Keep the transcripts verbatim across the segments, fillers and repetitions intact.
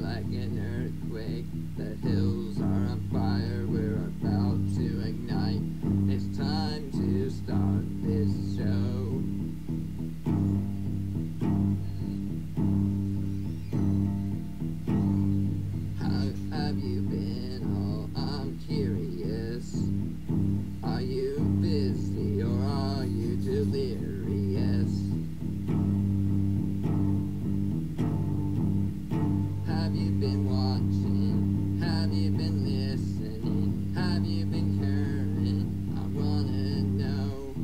like an earthquake. The hills are on fire, we're about to ignite. It's time to start this show. How have you been? Oh, I'm curious. Are you busy or are you delirious? Have you been watching? Have you been listening? Have you been caring? I wanna know.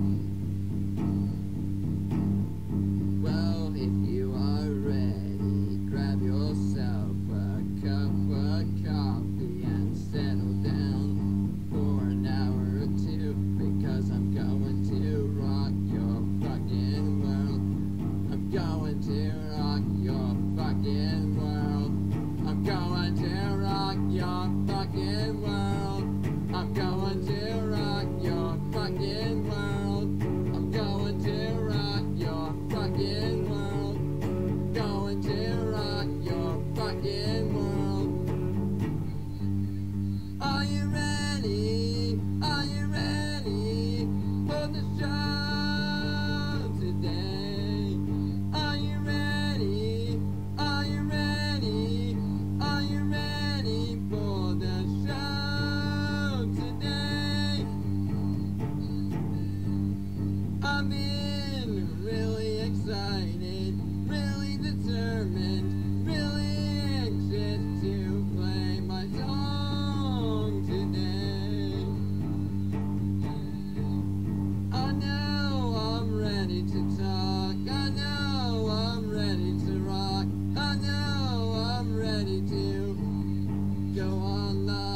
Well, if you are ready, grab yourself a cup of coffee and settle down for an hour or two, because I'm going to rock your fucking world. I'm going to rock your fucking world. I'm going to rock your fucking world. I'm going to rock your fucking world. I'm going to rock your fucking world. Going to rock your fucking world. Are you ready? Are you ready for the show today? Are you ready? Are you ready? Are you ready for the show today? I've been really excited, really determined, really anxious to play my song today. I know I'm ready to talk, I know I'm ready to rock, I know I'm ready to go on live.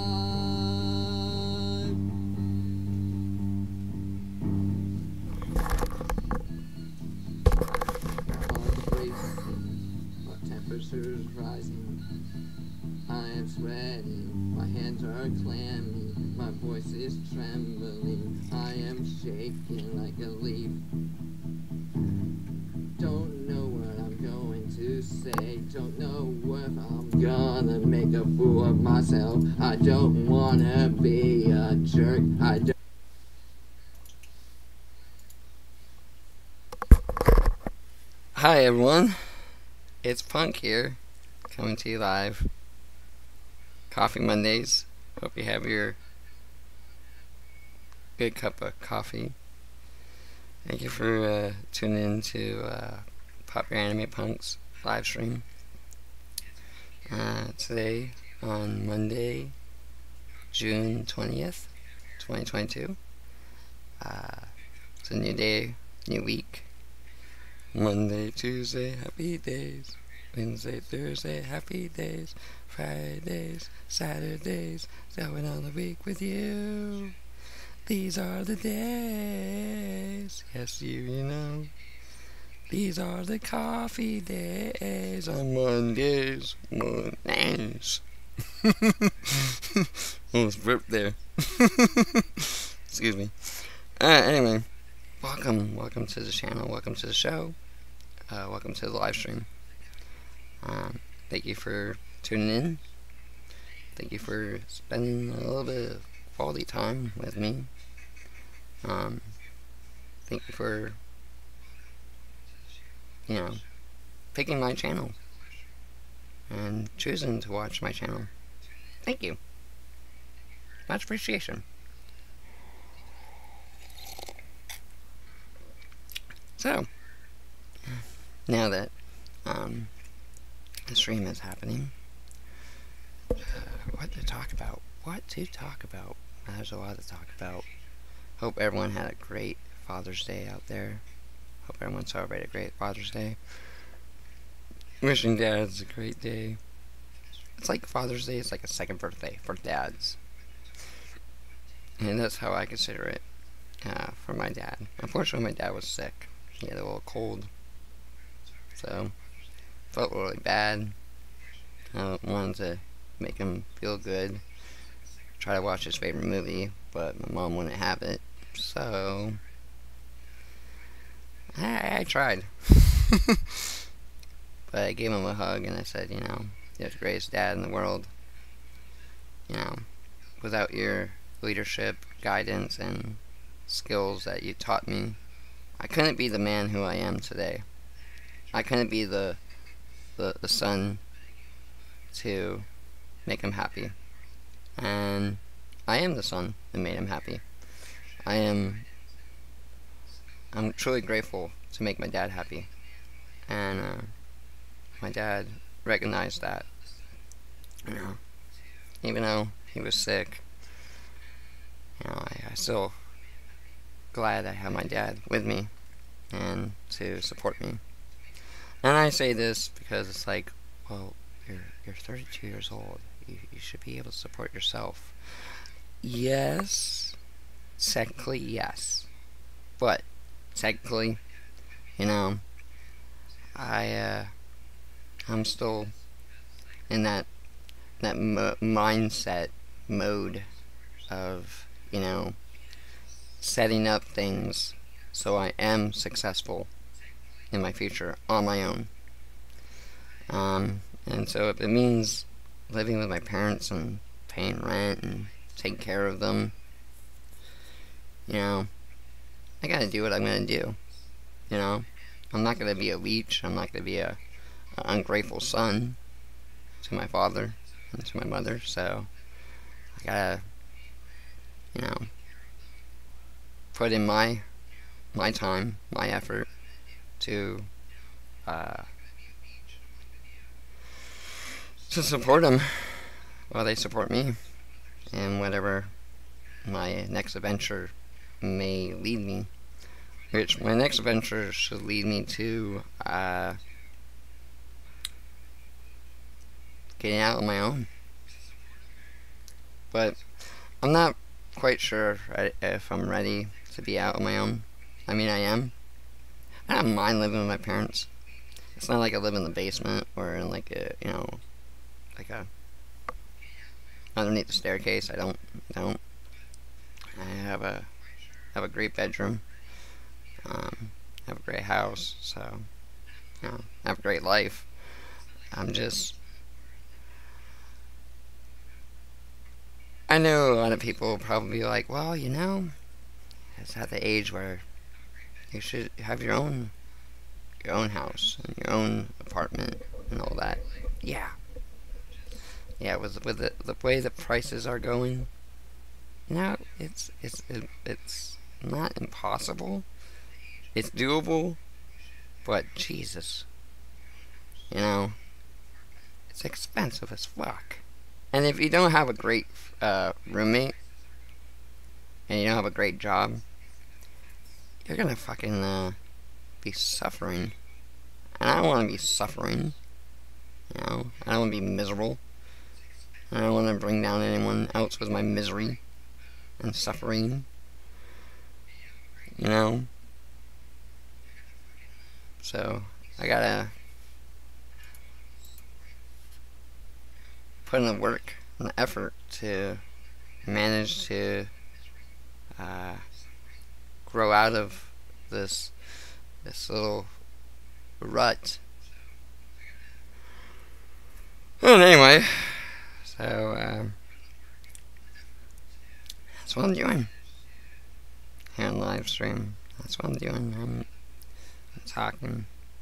Heart racing, my temperature's rising. I am sweating, my hands are clammy, my voice is trembling, I am shaking like a leaf. Don't know what I'm going to say, don't know if I'm gonna make a fool of myself. I don't wanna be a jerk, I don't. Hi everyone, it's Punk here, coming to you live. Coffee Mondays. Hope you have your good cup of coffee. Thank you for uh, tuning in to uh, Pop Your Anime Punks live stream. Uh, today, on Monday, June twentieth, twenty twenty-two. Uh, it's a new day, new week. Monday, Tuesday, happy days. Wednesday, Thursday, happy days. Fridays, Saturdays, going all the week with you. These are the days. Yes, you, you know. These are the coffee days on Mondays. Mondays. Almost ripped there. Excuse me. Uh, anyway, welcome, welcome to the channel, welcome to the show, uh, welcome to the live stream. Um, thank you for tuning in. Thank you for spending a little bit of quality time with me. Um, thank you for, you know, picking my channel and choosing to watch my channel. Thank you. Much appreciation. So, now that um, the stream is happening, uh, what to talk about? What to talk about? There's a lot to talk about. Hope everyone had a great Father's Day out there. Hope everyone celebrated a great Father's Day. Wishing dads a great day. It's like Father's Day is like a second birthday for dads. And that's how I consider it uh, for my dad. Unfortunately, my dad was sick. He had a little cold. So, felt really bad. I wanted to make him feel good. Try to watch his favorite movie, but my mom wouldn't have it. So, I, I tried. But I gave him a hug and I said, you know, You're the greatest dad in the world. You know, without your leadership, guidance, and skills that you taught me, I couldn't be the man who I am today. I couldn't be the the, the son to make him happy. And I am the son that made him happy. I am I'm truly grateful to make my dad happy. And uh, my dad recognized that. You know, even though he was sick, you know, I, I still glad I have my dad with me and to support me. And I say this because it's like, well, you're you're thirty-two years old. You you should be able to support yourself. Yes, technically yes, but technically, you know, I uh, I'm still in that that mo mindset mode of, you know, setting up things so I am successful in my future on my own. Um, and so if it means living with my parents and paying rent and taking care of them, you know, I gotta do what I'm gonna do. You know, I'm not gonna be a leech. I'm not gonna be a, a ungrateful son to my father and to my mother. So I gotta, you know, put in my my time, my effort to uh, to support them while they support me in whatever my next adventure may lead me. Which my next adventure should lead me to uh, getting out on my own. But I'm not quite sure if I'm ready to be out on my own. I mean, I am. I don't mind living with my parents. It's not like I live in the basement or in like a, you know, like a underneath the staircase. I don't, I don't. I have a, have a great bedroom. Um, have a great house. So, you know, I have a great life. I'm just. I know a lot of people will probably be like, well, you know, it's at the age where you should have your own your own house and your own apartment and all that. Yeah. Yeah, with with the, the way the prices are going, you know, it's it's it, it's not impossible. It's doable, but Jesus, you know, it's expensive as fuck. And if you don't have a great uh, roommate and you don't have a great job, you're gonna fucking uh, be suffering. And I don't want to be suffering. You know, I don't want to be miserable. I don't want to bring down anyone else with my misery and suffering. You know? So, I gotta put in the work and the effort to manage to uh, grow out of this this little rut. And anyway, so um, that's what I'm doing here on live stream. That's what I'm doing. I'm, I'm talking.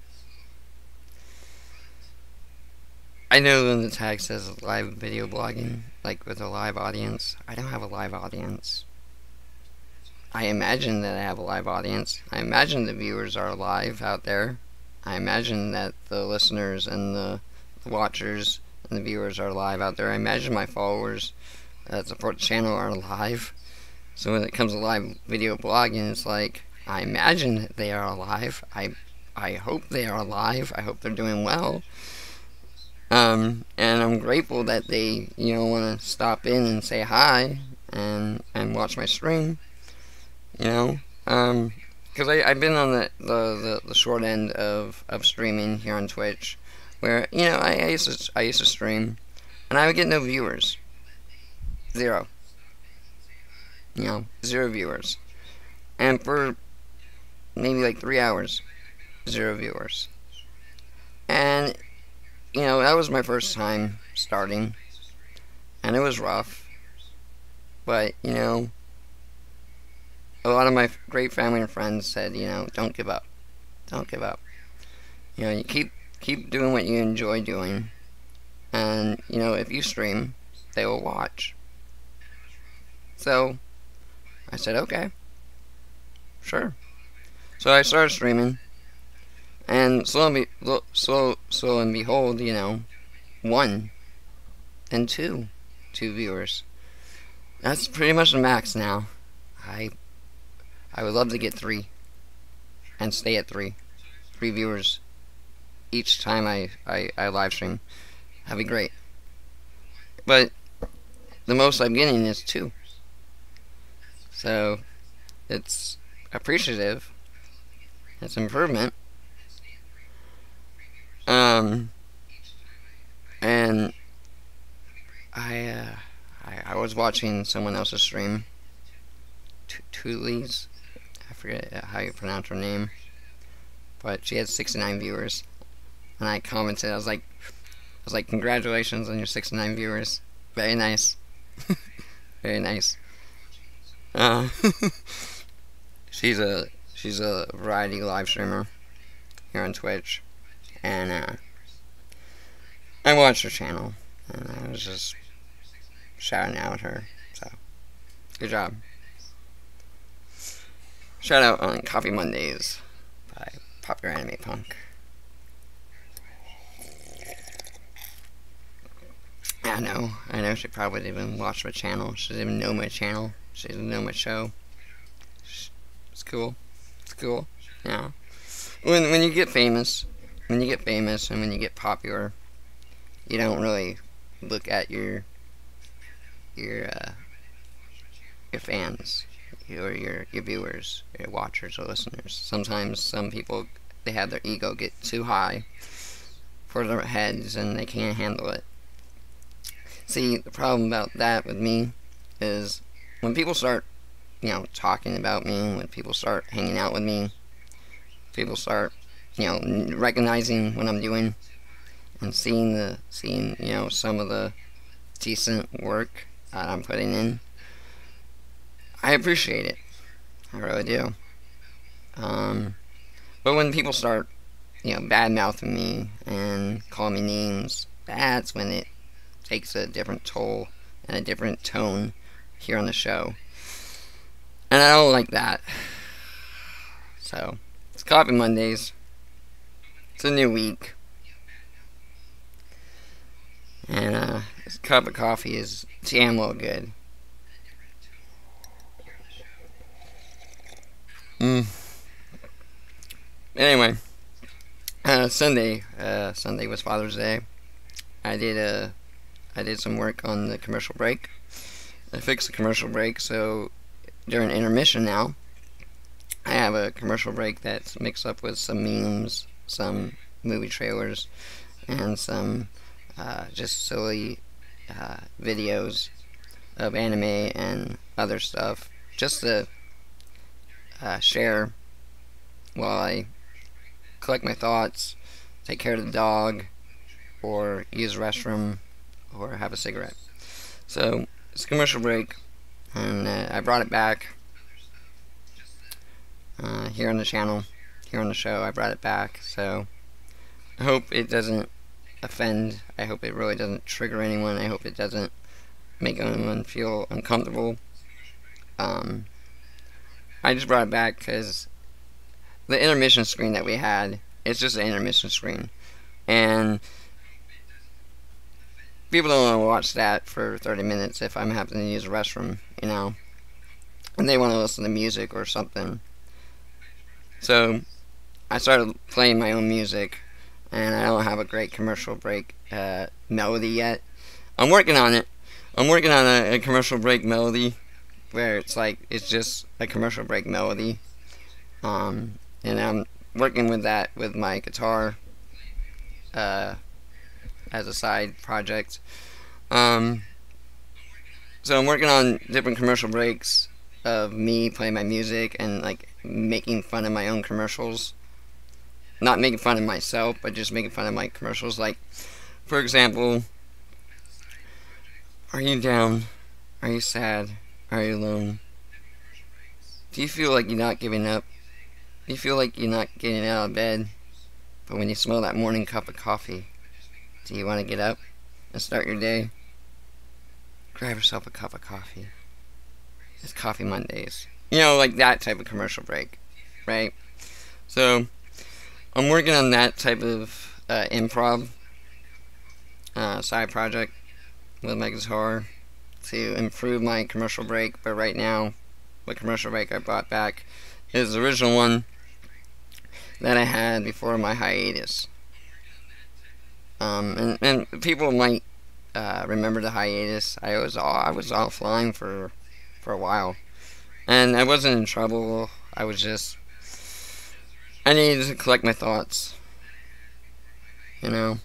I know when the tag says live video blogging, like with a live audience. I don't have a live audience. I imagine that I have a live audience. I imagine the viewers are live out there. I imagine that the listeners and the, the watchers and the viewers are live out there. I imagine my followers that support the channel are live. So when it comes to live video blogging, it's like, I imagine they are alive. I I hope they are alive. I hope they're doing well. Um, and I'm grateful that they, you know, want to stop in and say hi and and watch my stream. You know, um, because I I've been on the, the the the short end of of streaming here on Twitch, where, you know, I, I used to I used to stream, and I would get no viewers, zero. You know, zero viewers, and for maybe like three hours, zero viewers, and you know, that was my first time starting, and it was rough, but, you know, a lot of my great family and friends said, you know, don't give up. Don't give up. You know, you keep keep doing what you enjoy doing, and, you know, if you stream, they will watch. So, I said, okay, sure. So I started streaming, and slow and, be, slow, slow and behold, you know, one, and two, two viewers. That's pretty much the max now. I, I would love to get three, and stay at three, three viewers each time I, I, I live stream. That'd be great. But the most I'm getting is two. So it's appreciative. It's improvement. Um, and I, uh, I, I was watching someone else's stream. Tuli's, I forget how you pronounce her name, but she had sixty-nine viewers, and I commented. I was like, I was like, congratulations on your sixty-nine viewers. Very nice. Very nice. Uh, she's a she's a variety live streamer here on Twitch, and uh, I watched her channel, and I was just shouting out at her. So, good job. Shout out on Coffee Mondays by Popular Anime Punk. I know, I know she probably didn't even watch my channel. She didn't even know my channel. She didn't know my show. It's cool. It's cool. Yeah. When when you get famous, when you get famous and when you get popular, you don't really look at your your uh, your fans, or your your viewers, your watchers or listeners. Sometimes some people, they have their ego get too high for their heads and they can't handle it. See, the problem about that with me is when people start, you know, talking about me, when people start hanging out with me, people start, you know, recognizing what I'm doing and seeing the, seeing, you know, some of the decent work that I'm putting in, I appreciate it. I really do. Um, but when people start, you know, bad-mouthing me and calling me names, that's when it takes a different toll and a different tone here on the show. And I don't like that. So, it's Coffee Mondays. It's a new week. And, uh, this cup of coffee is damn well good. Mm. Anyway, uh, Sunday, uh, Sunday was Father's Day. I did, uh, I did some work on the commercial break. I fixed the commercial break, so during intermission now, I have a commercial break that's mixed up with some memes, some movie trailers, and some uh, just silly uh, videos of anime and other stuff, just to uh, share while I collect my thoughts, take care of the dog, or use the restroom, or have a cigarette. So, it's a commercial break, and uh, I brought it back uh, here on the channel, here on the show. I brought it back, so I hope it doesn't offend. I hope it really doesn't trigger anyone. I hope it doesn't make anyone feel uncomfortable. Um, I just brought it back because the intermission screen that we had, it's just an intermission screen, and people don't want to watch that for thirty minutes if I'm having to use the restroom, you know, and they want to listen to music or something. So I started playing my own music, and I don't have a great commercial break uh, melody yet. I'm working on it. I'm working on a, a commercial break melody where it's like, it's just a commercial break melody. Um, and I'm working with that with my guitar uh, as a side project. Um, so I'm working on different commercial breaks of me playing my music and like making fun of my own commercials. Not making fun of myself, but just making fun of my commercials. Like, For example, are you down? Are you sad? Are you alone? Do you feel like you're not giving up? Do you feel like you're not getting out of bed? But when you smell that morning cup of coffee, do you want to get up and start your day? Grab yourself a cup of coffee. It's Coffee Mondays. You know, like that type of commercial break, right? So, I'm working on that type of uh, improv uh, side project with my guitar to improve my commercial break. But right now, the commercial break I brought back is the original one that I had before my hiatus. Um, and, and people might uh, remember the hiatus. I was all, I was offline for for a while, and I wasn't in trouble. I was just I needed to collect my thoughts. You know,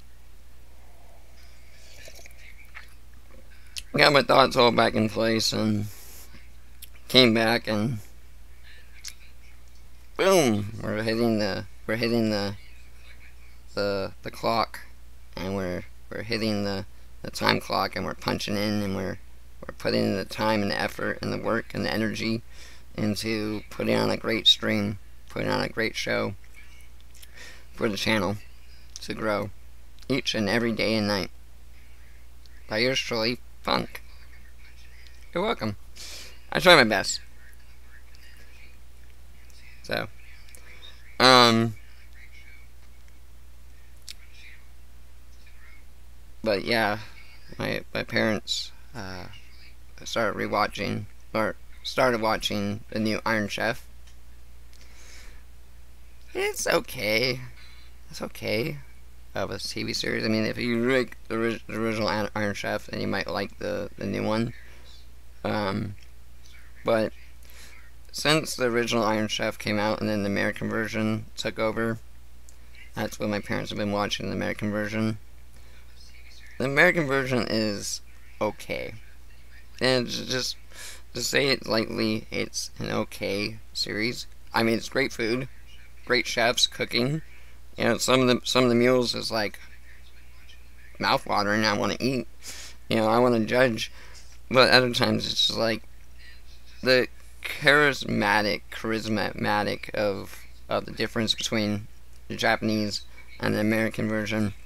got my thoughts all back in place, and came back, and boom, we're hitting the we're hitting the the the clock, and we're we're hitting the the time clock, and we're punching in, and we're we're putting in the time and the effort and the work and the energy into putting on a great stream, putting on a great show for the channel to grow each and every day and night. By yours truly, Funk. You're welcome. I try my best. So, um, but yeah, my my parents uh, started rewatching or started watching the new Iron Chef. It's okay. It's okay of a T V series. I mean, if you like the, ori the original Iron Chef, then you might like the the new one. Um, but since the original Iron Chef came out and then the American version took over, that's what my parents have been watching, the American version. The American version is okay. And just to say it lightly, it's an okay series. I mean, it's great food, great chefs cooking. You know, some of the some of the meals is like mouth-watering. I want to eat. You know, I want to judge. But other times it's just like the charismatic, charismatic of of the difference between the Japanese and the American version.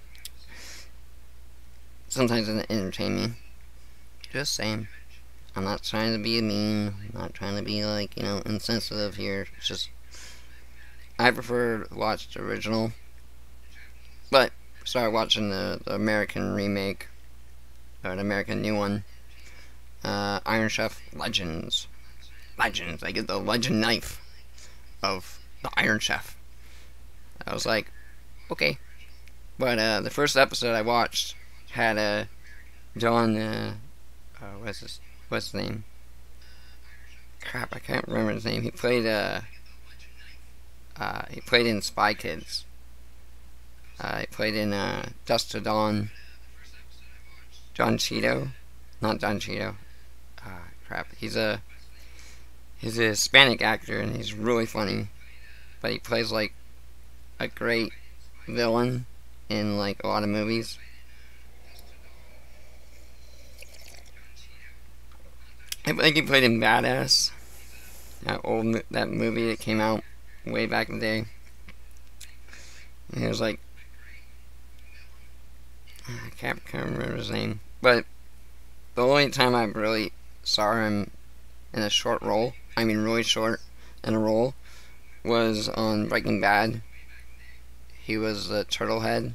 Sometimes it entertains me. Just saying. I'm not trying to be mean. I'm not trying to be like, you know, insensitive here. It's just I prefer to watch the original. But started watching the, the American remake, or the American new one. Uh, Iron Chef Legends. Legends. I get the legend knife of the Iron Chef. I was like, okay. But uh, the first episode I watched had a uh, John. Uh, uh, what's his What's his name? Crap, I can't remember his name. He played uh, uh he played in Spy Kids. Uh, he played in uh, Dust to Dawn. John Cheeto, not John Cheeto. Uh, crap. He's a he's a Hispanic actor, and he's really funny. But he plays like a great villain in like a lot of movies. I think he played in Badass, that old that movie that came out way back in the day. And he was like, I can't, can't remember his name, but the only time I really saw him in a short role, I mean really short in a role, was on Breaking Bad. He was the turtle head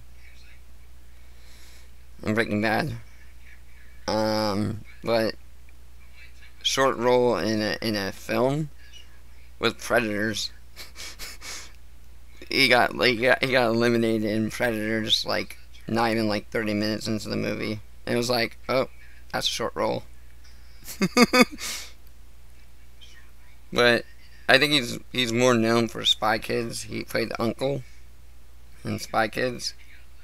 in Breaking Bad. Um, but short role in a in a film with Predators. he got like he got, he got eliminated in Predator just like not even like thirty minutes into the movie. And it was like, oh, that's a short role. But I think he's he's more known for Spy Kids. He played the uncle in Spy Kids.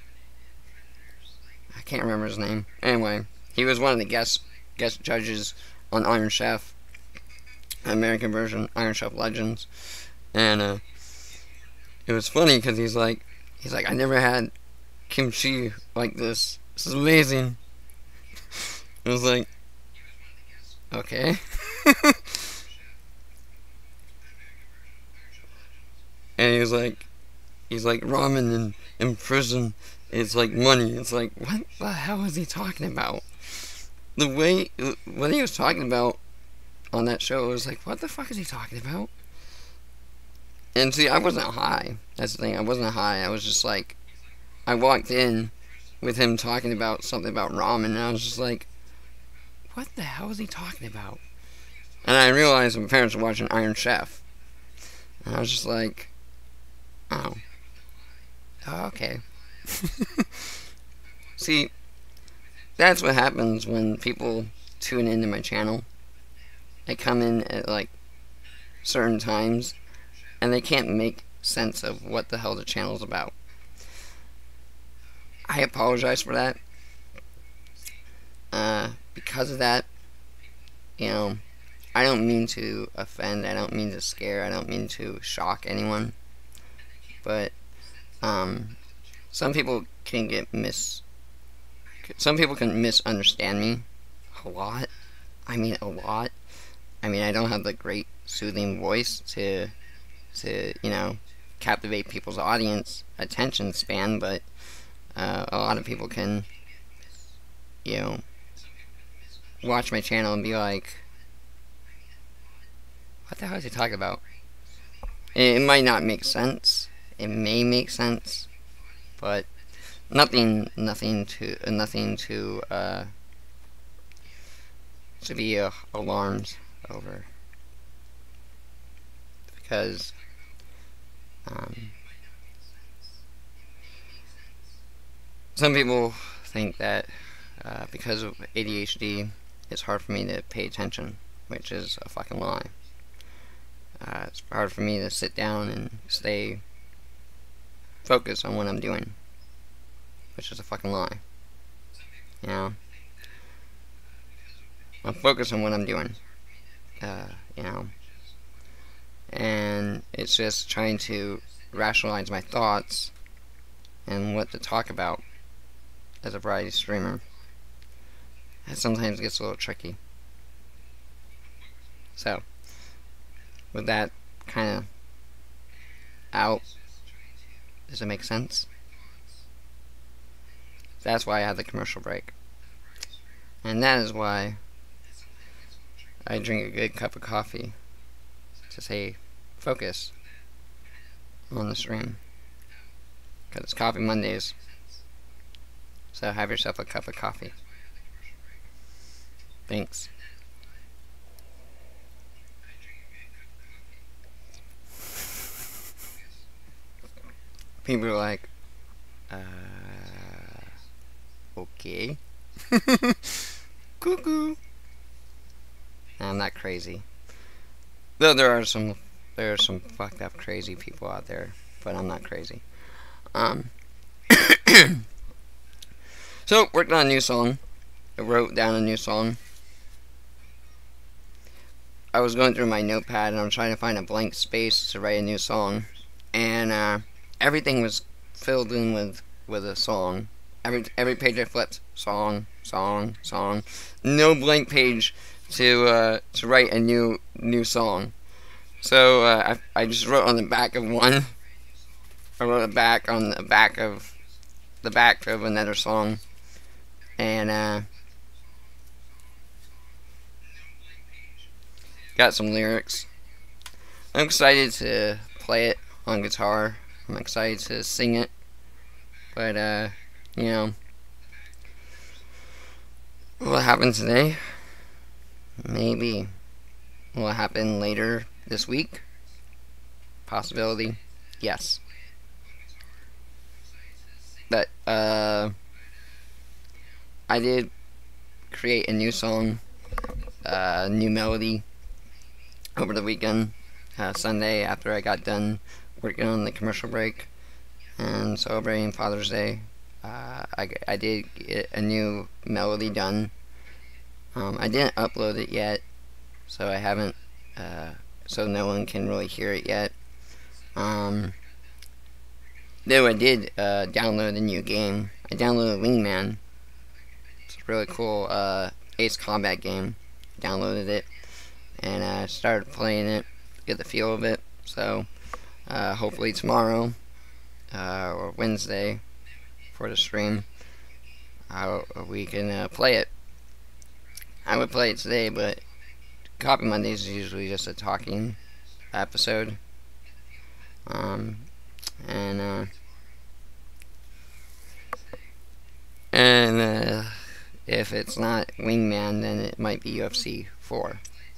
I can't remember his name. Anyway, he was one of the guest guest judges on Iron Chef, American version, Iron Chef Legends. And uh, it was funny because he's like, he's like, I never had kimchi like this. This is amazing. It was like, okay. And he was like, he's like, ramen in, in prison, it's like money. It's like, what the hell is he talking about? The way, what he was talking about on that show was like, what the fuck is he talking about? And see, I wasn't high. That's the thing, I wasn't high. I was just like, I walked in with him talking about something about ramen, and I was just like, what the hell is he talking about? And I realized my parents were watching Iron Chef. And I was just like, oh. Oh, okay. See, that's what happens when people tune into my channel. They come in at, like, certain times, and they can't make sense of what the hell the channel's about. I apologize for that. Uh, because of that, you know, I don't mean to offend, I don't mean to scare, I don't mean to shock anyone. But, um, some people can get mis... Some people can misunderstand me a lot. I mean, a lot. I mean, I don't have the great soothing voice to, to, you know, captivate people's audience attention span, but uh, a lot of people can, you know, watch my channel and be like, what the hell is he talking about? It might not make sense. It may make sense, but nothing, nothing to, uh, nothing to, uh, to be uh, alarmed over, because, um, some people think that, uh, because of A D H D, it's hard for me to pay attention, which is a fucking lie. Uh, it's hard for me to sit down and stay focused on what I'm doing, which is a fucking lie. You know? I'm focused on what I'm doing. Uh, you know? And it's just trying to rationalize my thoughts and what to talk about as a variety streamer. It sometimes gets a little tricky. So, with that kind of out, does it make sense? That's why I had the commercial break. And that is why I drink a good cup of coffee to say focus on the stream. Because it's Coffee Mondays. So have yourself a cup of coffee. Thanks. People are like, uh, okay. Cuckoo. I'm not crazy. Though there are some, there are some fucked up crazy people out there, but I'm not crazy. Um. So, worked on a new song. I wrote down a new song. I was going through my notepad and I'm trying to find a blank space to write a new song. And, uh, everything was filled in with, with a song. Every, every page I flipped, song, song, song. No blank page to, uh, to write a new, new song. So, uh, I, I just wrote on the back of one. I wrote a back on the back of, the back of another song. And, uh, got some lyrics. I'm excited to play it on guitar. I'm excited to sing it. But, uh, you know, will it happen today? Maybe. Will it happen later this week? Possibility? Yes. But, uh, I did create a new song, uh, new melody over the weekend, uh, Sunday, after I got done working on the commercial break and celebrating Father's Day. Uh, I, I did get a new melody done. Um, I didn't upload it yet, so I haven't, uh, so no one can really hear it yet. Um, though I did uh, download a new game. I downloaded Wingman. It's a really cool uh, Ace Combat game. Downloaded it and uh, started playing it, get the feel of it. So uh, hopefully tomorrow uh, or Wednesday for the stream, uh, we can uh, play it. I would play it today, but Copy Mondays is usually just a talking episode. Um, and uh, and uh, if it's not Wingman, then it might be U F C four.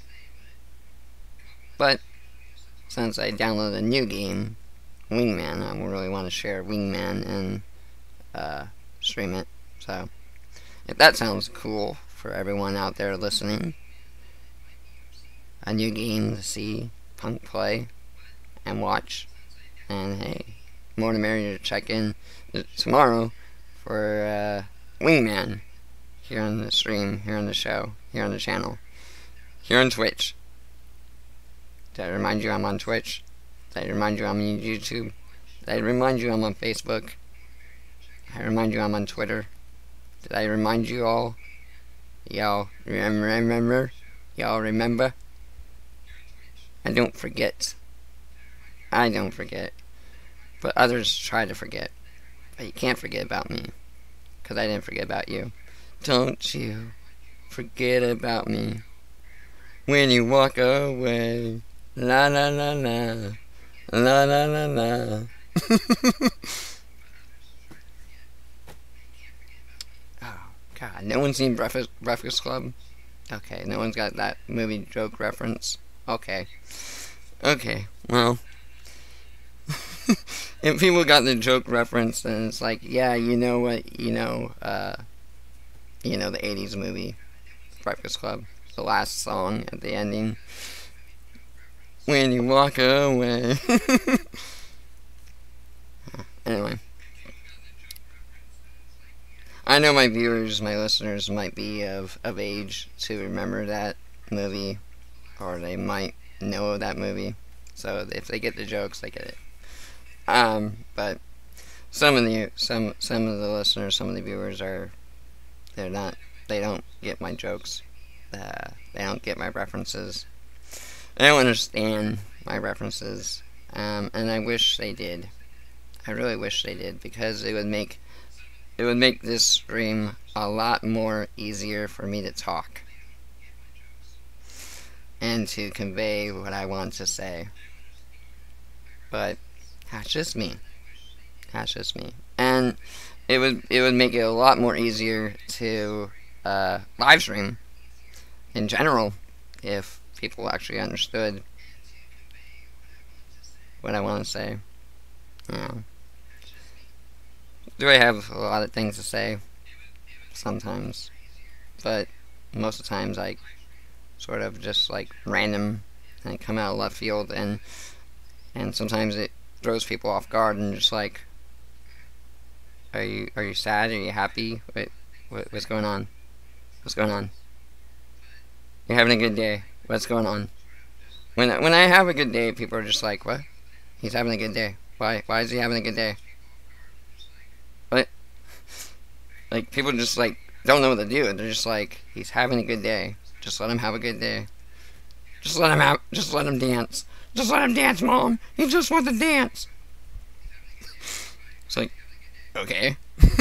But since I downloaded a new game, Wingman, I really want to share Wingman and uh, stream it. So if that sounds cool for everyone out there listening, a new game to see Punk play and watch, and hey, more the merrier to check in tomorrow for uh, Wingman here on the stream, here on the show, here on the channel, here on Twitch. Did I remind you I'm on Twitch? Did I remind you I'm on YouTube? Did I remind you I'm on Facebook? Did I remind you I'm on Twitter? Did I remind you all? Y'all remember, remember? Y'all remember? I don't forget. I don't forget. But others try to forget. But you can't forget about me. Because I didn't forget about you. Don't you forget about me. When you walk away. La la la la. La la la la. Oh, God. No one's seen Breakfast, Breakfast Club? Okay, no one's got that movie joke reference. Okay. Okay, well. If people got the joke reference, then it's like, yeah, you know what, you know, uh, you know, the eighties movie, Breakfast Club, the last song at the ending. When you walk away. Anyway. I know my viewers, my listeners might be of, of age to remember that movie, or they might know that movie. So if they get the jokes, they get it. Um, but some of the some some of the listeners, some of the viewers are they're not they don't get my jokes. Uh, they don't get my references. They don't understand my references. Um, and I wish they did. I really wish they did, because it would make it would make this stream a lot more easier for me to talk and to convey what I want to say. But that's just me. That's just me. And it would it would make it a lot more easier to uh, live stream in general if people actually understood what I want to say. Yeah. Do I have a lot of things to say? Sometimes. But most of the times I sort of just like random and come out of left field, and and sometimes it throws people off guard and just like, are you are you sad? Are you happy? Wait, what, what's going on? What's going on? You're having a good day. What's going on? When when I have a good day, people are just like, what? He's having a good day. Why? Why is he having a good day? What? Like, people just like don't know what to do. They're just like, he's having a good day. Just let him have a good day. Just let him have. Just let him dance. Just let him dance, Mom. He just wants to dance. It's like, okay.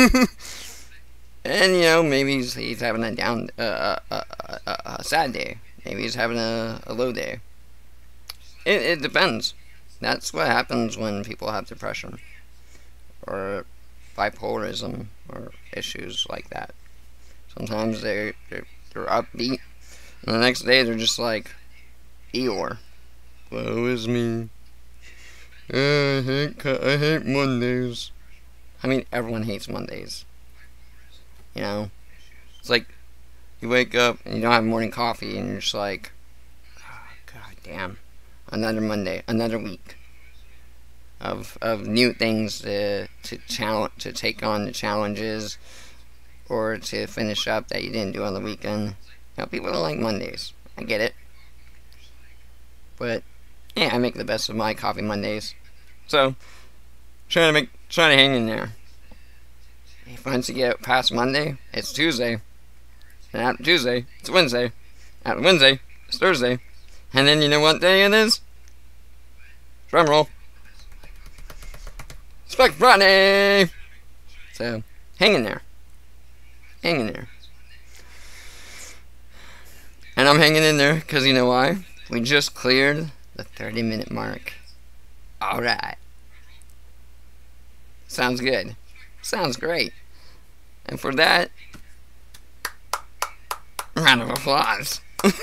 And you know, maybe he's, he's having a down, uh, uh, uh, uh, a sad day. Maybe he's having a, a low day. It it depends. That's what happens when people have depression, or bipolarism, or issues like that. Sometimes they're they're, they're upbeat, and the next day they're just like Eeyore. Woe is me. I hate I hate Mondays. I mean, everyone hates Mondays. You know, it's like you wake up and you don't have morning coffee, and you're just like, oh, God damn, another Monday, another week of of new things to to challenge, to take on the challenges, or to finish up that you didn't do on the weekend. You know, people don't like Mondays. I get it, but yeah, I make the best of my coffee Mondays. So trying to make, trying to hang in there. Once you get past Monday, it's Tuesday. And after Tuesday, it's Wednesday. After Wednesday, it's Thursday. And then you know what day it is? Drum roll. Spec Friday! So, hang in there. Hang in there. And I'm hanging in there because you know why? We just cleared the thirty minute mark. Alright. Sounds good. Sounds great. And for that, round of applause.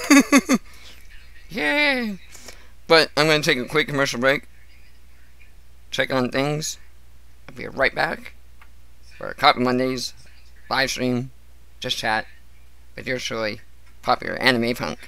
Yay! But I'm going to take a quick commercial break. Check on things. I'll be right back for Copy Mondays live stream. Just chat with yours truly, Popular Anime Punk.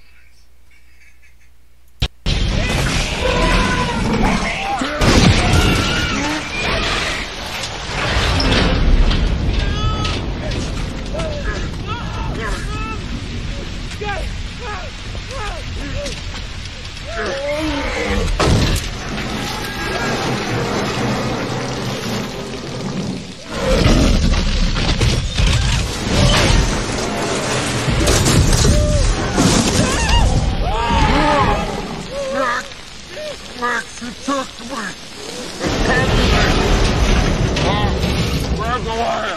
Max, you took me! Grab the wire!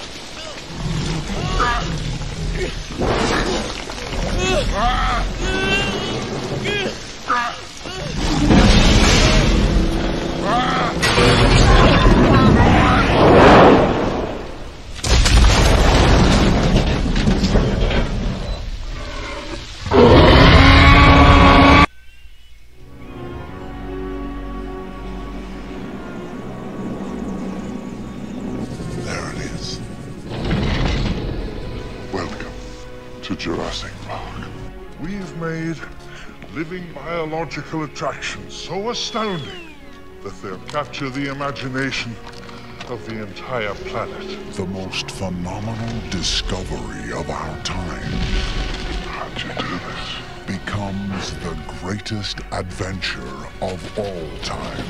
To Jurassic Park. We've made living biological attractions so astounding that they'll capture the imagination of the entire planet. The most phenomenal discovery of our time. How'd you do this? Becomes the greatest adventure of all time.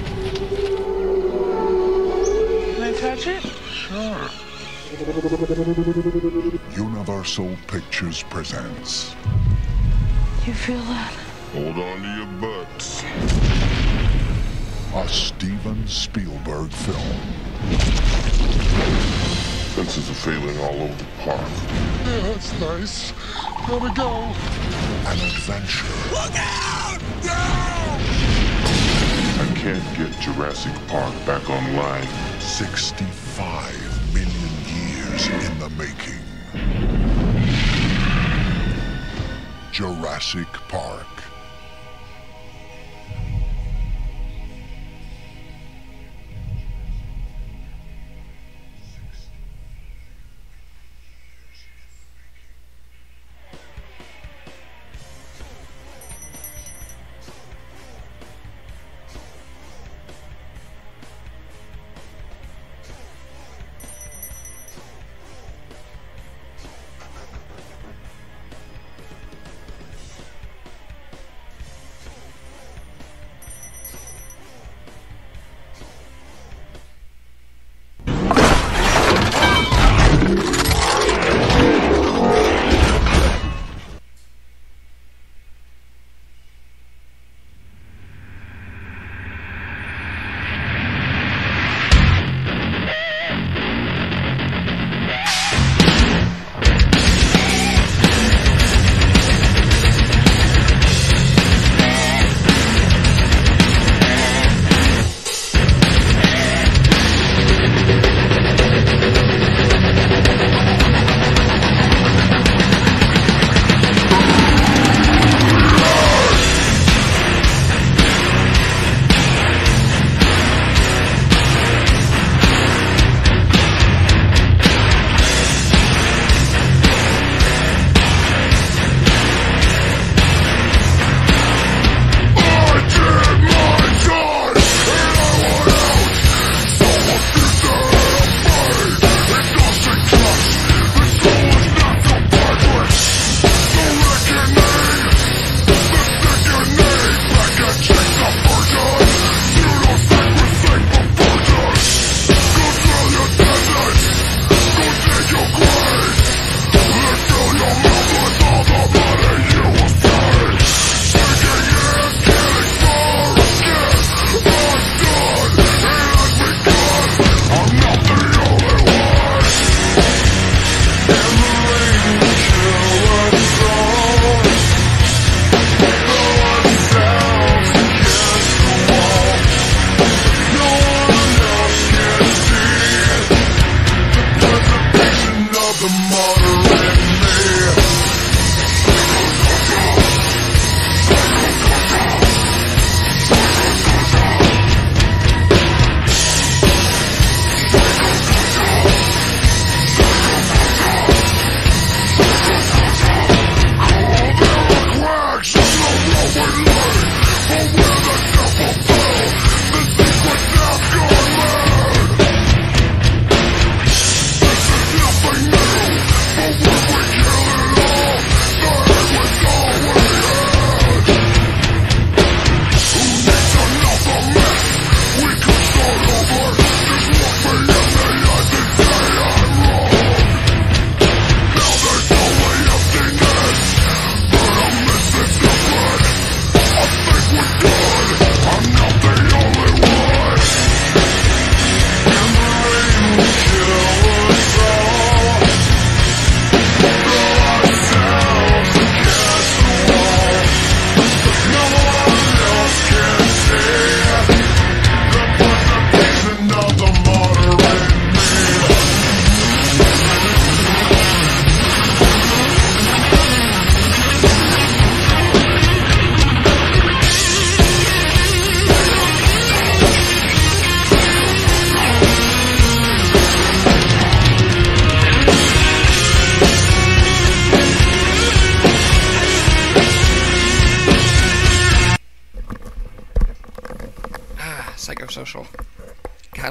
Can I touch it? Sure. Universal Pictures presents. You feel that? Hold on to your butts. A Steven Spielberg film. Fences are failing all over the park. Yeah, that's nice. Gotta go. An adventure. Look out! No! I can't get Jurassic Park back online. sixty-five million years in the making. Jurassic Park.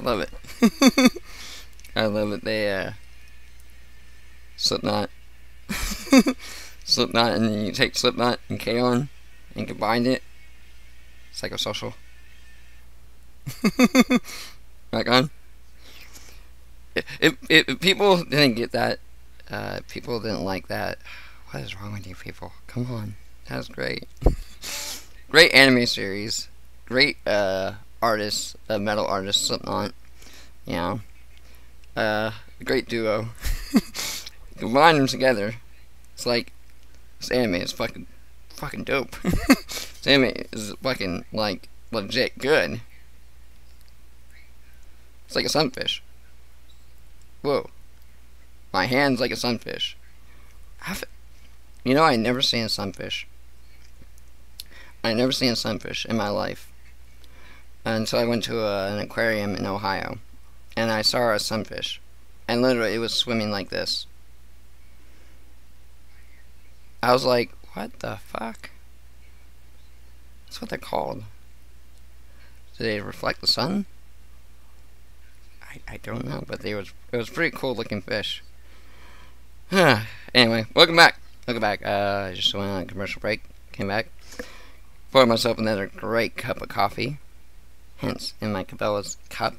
love it. I love it. They, uh, Slipknot. Slipknot, and then you take Slipknot and K-On! And combine it. Psychosocial. Back on. If, if, if people didn't get that, uh, people didn't like that, what is wrong with you people? Come on. That's great. Great anime series. Great, uh, artists, uh, metal artists, Slipknot. You know. Uh, great duo. Combine them together. It's like, this anime is fucking, fucking dope. This anime is fucking, like, legit good. It's like a sunfish. Whoa. My hand's like a sunfish. I've, you know, I never seen a sunfish. I never seen a sunfish in my life. Until I went to a, an aquarium in Ohio. And I saw a sunfish. And literally, it was swimming like this. I was like, what the fuck? That's what they're called. Do they reflect the sun? I, I don't know, but they was it was pretty cool looking fish. Anyway, welcome back. Welcome back. Uh, I just went on a commercial break. Came back. Poured myself another great cup of coffee. Hence, in my Cabela's cup.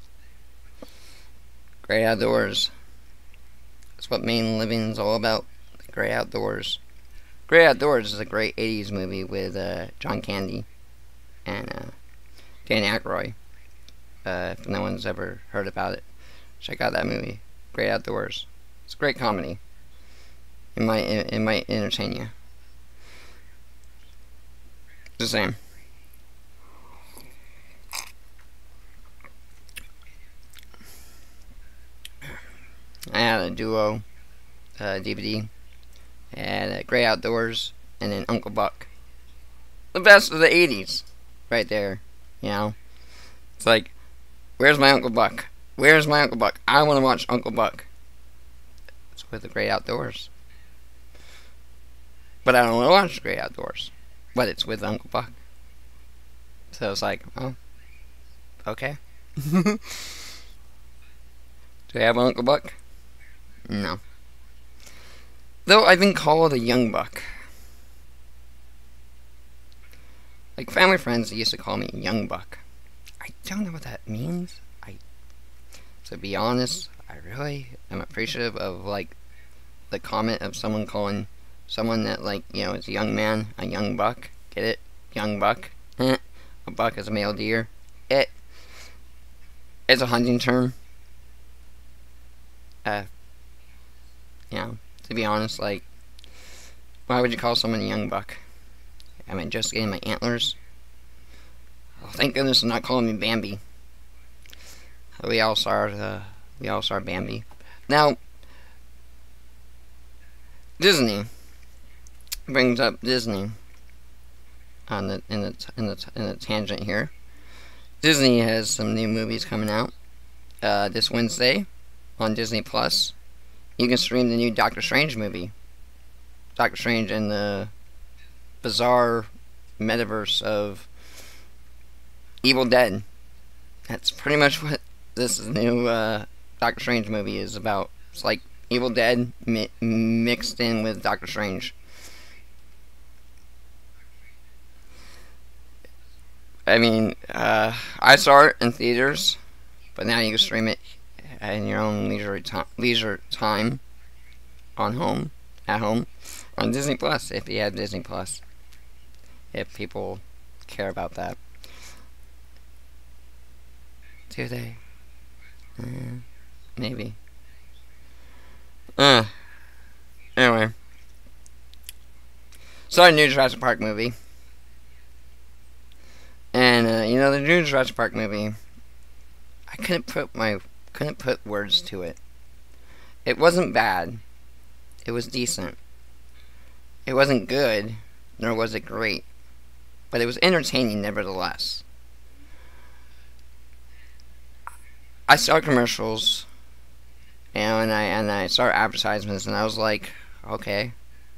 Great outdoors. That's what Maine living is all about. The great outdoors. Great Outdoors is a great eighties movie with uh, John Candy and uh, Danny Aykroyd. Uh, if no one's ever heard about it, check out that movie. Great Outdoors. It's a great comedy. It might it, it might entertain you. Just saying. I had a duo uh, D V D. And uh, Great Outdoors, and then Uncle Buck. The best of the eighties. Right there. You know? It's like, where's my Uncle Buck? Where's my Uncle Buck? I want to watch Uncle Buck. It's with the Great Outdoors. But I don't want to watch the Great Outdoors. But it's with Uncle Buck. So it's like, oh, okay. Do we have an Uncle Buck? No. Though I've been called a young buck. Like family friends used to call me a young buck. I don't know what that means. I, to be honest, I really am appreciative of like the comment of someone calling someone that like, you know, is a young man a young buck. Get it? Young buck. A buck is a male deer. It. It's a hunting term. Uh. You know. To be honest, like, why would you call someone a young buck? Am I just getting my antlers? Oh, thank goodness I'm not calling me Bambi. We all saw the, we all saw Bambi. Now, Disney brings up Disney on the in the in the in the tangent here. Disney has some new movies coming out uh, this Wednesday on Disney Plus. You can stream the new Doctor Strange movie. Doctor Strange in the bizarre metaverse of Evil Dead. That's pretty much what this new uh, Doctor Strange movie is about. It's like Evil Dead mi mixed in with Doctor Strange. I mean, uh, I saw it in theaters, but now you can stream it in your own leisure time, leisure time on home, at home, on Disney Plus, if you have Disney Plus, if people care about that. Do they? Uh, maybe. Uh, anyway. Saw a new Jurassic Park movie. And, uh, you know, the new Jurassic Park movie, I couldn't put my couldn't put words to it. It wasn't bad. It was decent. It wasn't good, nor was it great. But it was entertaining nevertheless. I saw commercials, you know, and I and I saw advertisements, and I was like, okay,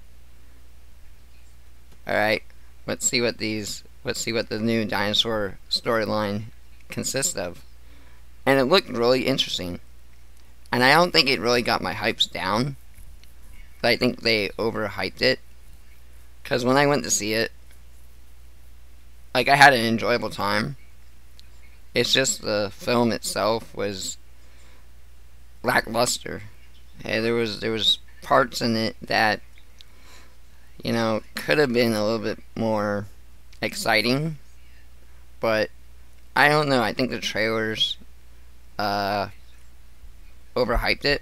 all right, let's see what these, let's see what the new dinosaur storyline consists of. and it looked really interesting. And I don't think it really got my hypes down, but I think they overhyped it. Because when I went to see it, like, I had an enjoyable time. It's just the film itself was lackluster. Hey, there was there was parts in it that, you know, could have been a little bit more exciting, but I don't know. I think the trailers uh, overhyped it,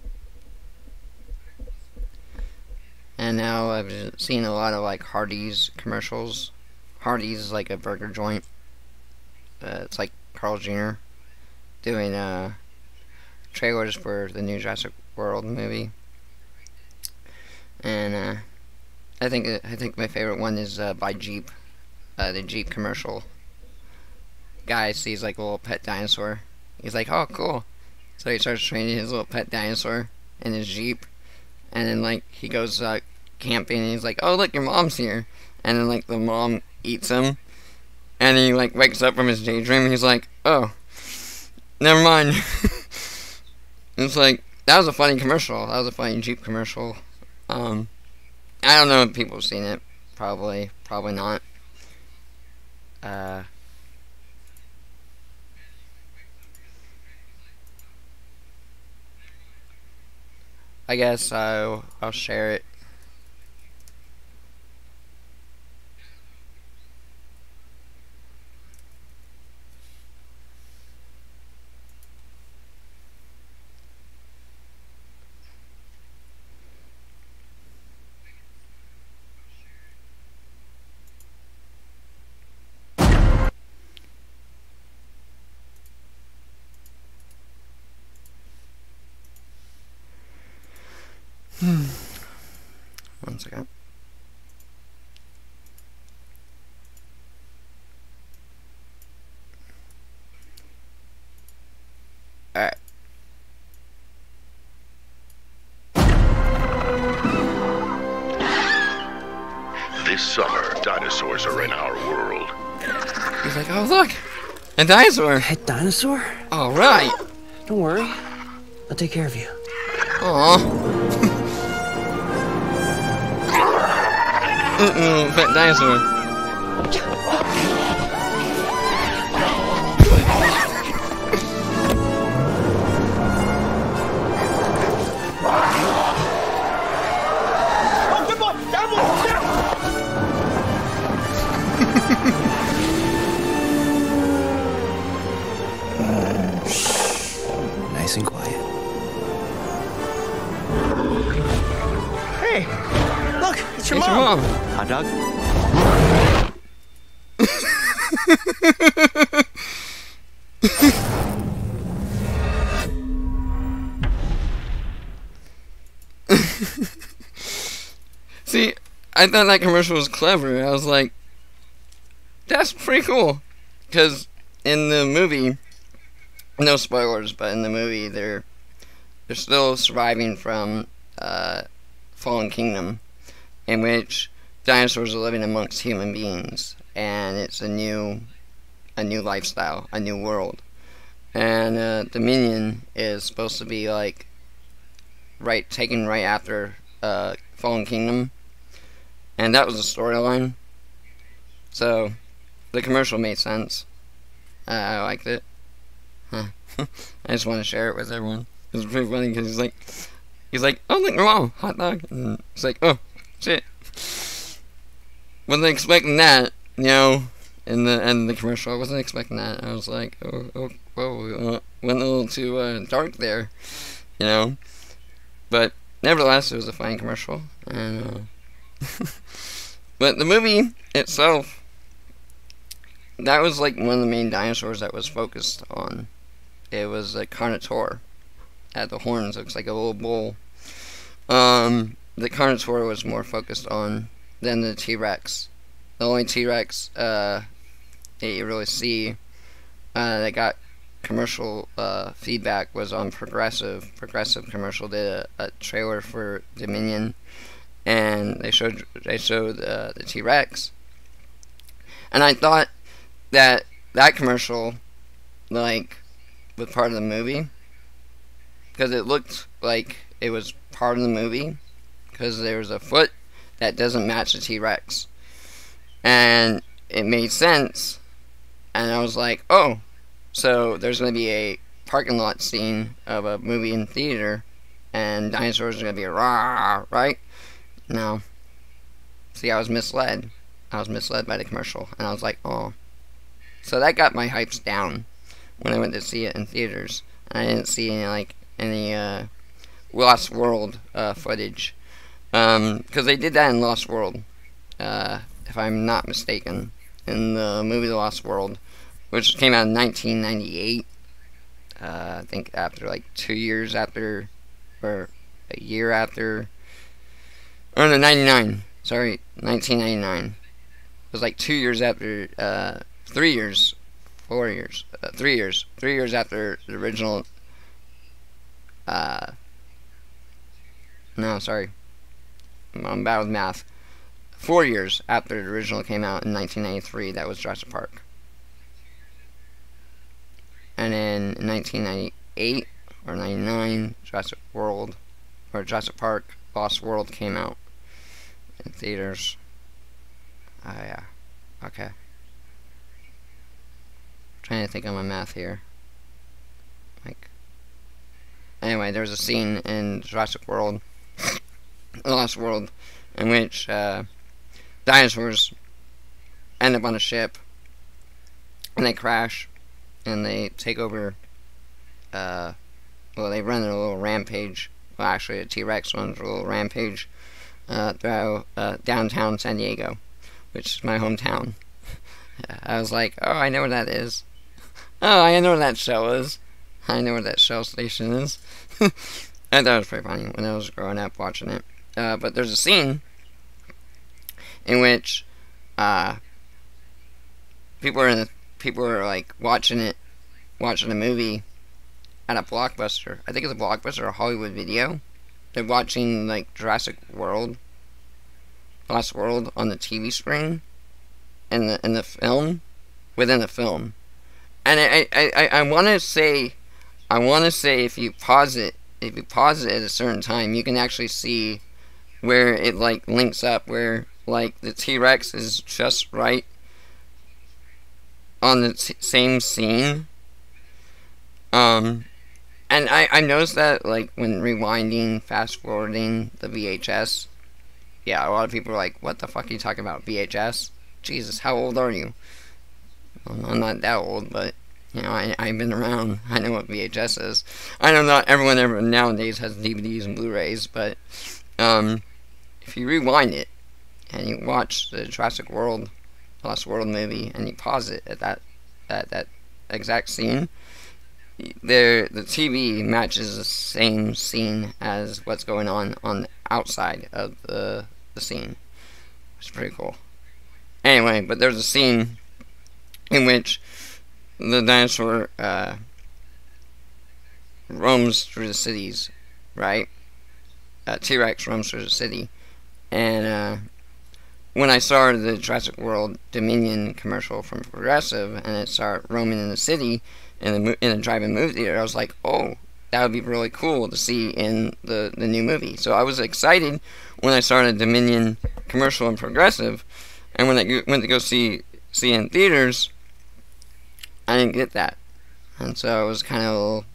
and now I've seen a lot of like Hardee's commercials. Hardee's is like a burger joint. Uh, it's like Carl Junior doing uh, trailers for the new Jurassic World movie, and uh, I think I think my favorite one is uh, by Jeep, uh, the Jeep commercial. Guy sees like a little pet dinosaur. He's like, "Oh, cool!" So he starts training his little pet dinosaur in his Jeep, and then like he goes uh, camping, and he's like, "Oh, look, your mom's here," and then like the mom eats him, and he like wakes up from his daydream, and he's like, "Oh, never mind." It's like, that was a funny commercial. That was a funny Jeep commercial. Um, I don't know if people have seen it. Probably, probably not. Uh, I guess I'll, I'll share it. Hmm. One second. Alright. This summer, dinosaurs are in our world. He's like, "Oh, look! A dinosaur!" Pet dinosaur? Alright! Don't worry. I'll take care of you. Aww. Mm-mm, pet dinosaur. Nice and quiet. Hey, look, it's your It's your mom. mom. Hot dog? See, I thought that commercial was clever. I was like, that's pretty cool. Because in the movie, no spoilers, but in the movie, they're they're still surviving from uh, Fallen Kingdom, in which dinosaurs are living amongst human beings, and it's a new a new lifestyle, a new world. And uh, Dominion is supposed to be like right taken right after uh, Fallen Kingdom, and that was the storyline. So the commercial made sense. Uh, I liked it. Huh. I just want to share it with everyone. It was pretty funny because he's like, he's like, "Oh, look, your mom, hot dog." And it's like, "Oh, shit." Wasn't expecting that, you know. In the end of the commercial, I wasn't expecting that. I was like, "Oh, oh, whoa," went a little too uh, dark there, you know. But nevertheless, it was a fine commercial, and uh, but the movie itself, that was like one of the main dinosaurs that was focused on. It was a Carnotaur. Had the horns, looks like a little bull. Um, the Carnotaur was more focused on than the T-Rex. The only T-Rex uh, that you really see uh, that got commercial uh, feedback was on Progressive. Progressive commercial did a, a trailer for Dominion, and they showed they showed uh, the T-Rex, and I thought that that commercial, like, was part of the movie, because it looked like it was part of the movie, because there was a foot that doesn't match the T-Rex, and it made sense, and I was like, oh, so there's going to be a parking lot scene of a movie in theater, and dinosaurs are going to be rah, right? No. See, I was misled. I was misled by the commercial, and I was like, oh. So that got my hypes down when I went to see it in theaters. And I didn't see any, like, any, uh, Lost World, uh, footage. Um, because they did that in Lost World, uh, if I'm not mistaken, in the movie The Lost World, which came out in nineteen ninety-eight. Uh, I think after, like, two years after, or a year after, or no, ninety-nine, sorry, nineteen ninety-nine. It was like two years after, uh, three years, four years, uh, three years, three years after the original, uh, no, sorry, I'm bad with math, four years after the original came out in nineteen ninety-three, that was Jurassic Park. And then in nineteen ninety-eight, or ninety-nine, Jurassic World, or Jurassic Park, Lost World came out in theaters. Oh, yeah. Okay. Trying to think of my math here. Like, anyway, there was a scene in Jurassic World, Lost World, in which uh, dinosaurs end up on a ship, and they crash, and they take over. Uh, well, they run a little rampage. Well, actually, a T-Rex runs a little rampage uh, throughout uh, downtown San Diego, which is my hometown. I was like, oh, I know where that is. Oh, I know where that show is. I know where that Shell station is. I thought it was pretty funny when I was growing up watching it. Uh, but there's a scene in which uh, people are in the, people are like watching it, watching a movie at a Blockbuster. I think it's a Blockbuster or a Hollywood Video. They're watching like Jurassic World, Lost World on the T V screen, in the in the film, within the film. And I I I, I want to say, I want to say if you pause it, if you pause it at a certain time, you can actually see where it like links up, where like the T-Rex is just right on the t same scene. Um, and I I noticed that like when rewinding, fast forwarding the V H S. Yeah, a lot of people are like, "What the fuck are you talking about, V H S? Jesus, how old are you?" Well, I'm not that old, but you know, I I've been around. I know what V H S is. I know not everyone ever nowadays has D V Ds and Blu-rays, but um, if you rewind it and you watch the Jurassic World, Lost World movie, and you pause it at that at that exact scene, there the T V matches the same scene as what's going on on the outside of the the scene. It's pretty cool. Anyway, but there's a scene in which the dinosaur uh, roams through the cities, right? Uh, T-Rex roams through the city, and uh, when I saw the Jurassic World Dominion commercial from Progressive, and it started roaming in the city in the in a drive-in movie theater, I was like, oh, that would be really cool to see in the the new movie. So I was excited when I saw the Dominion commercial in Progressive, and when I went to go see see it in theaters, I didn't get that, and so it was kind of a little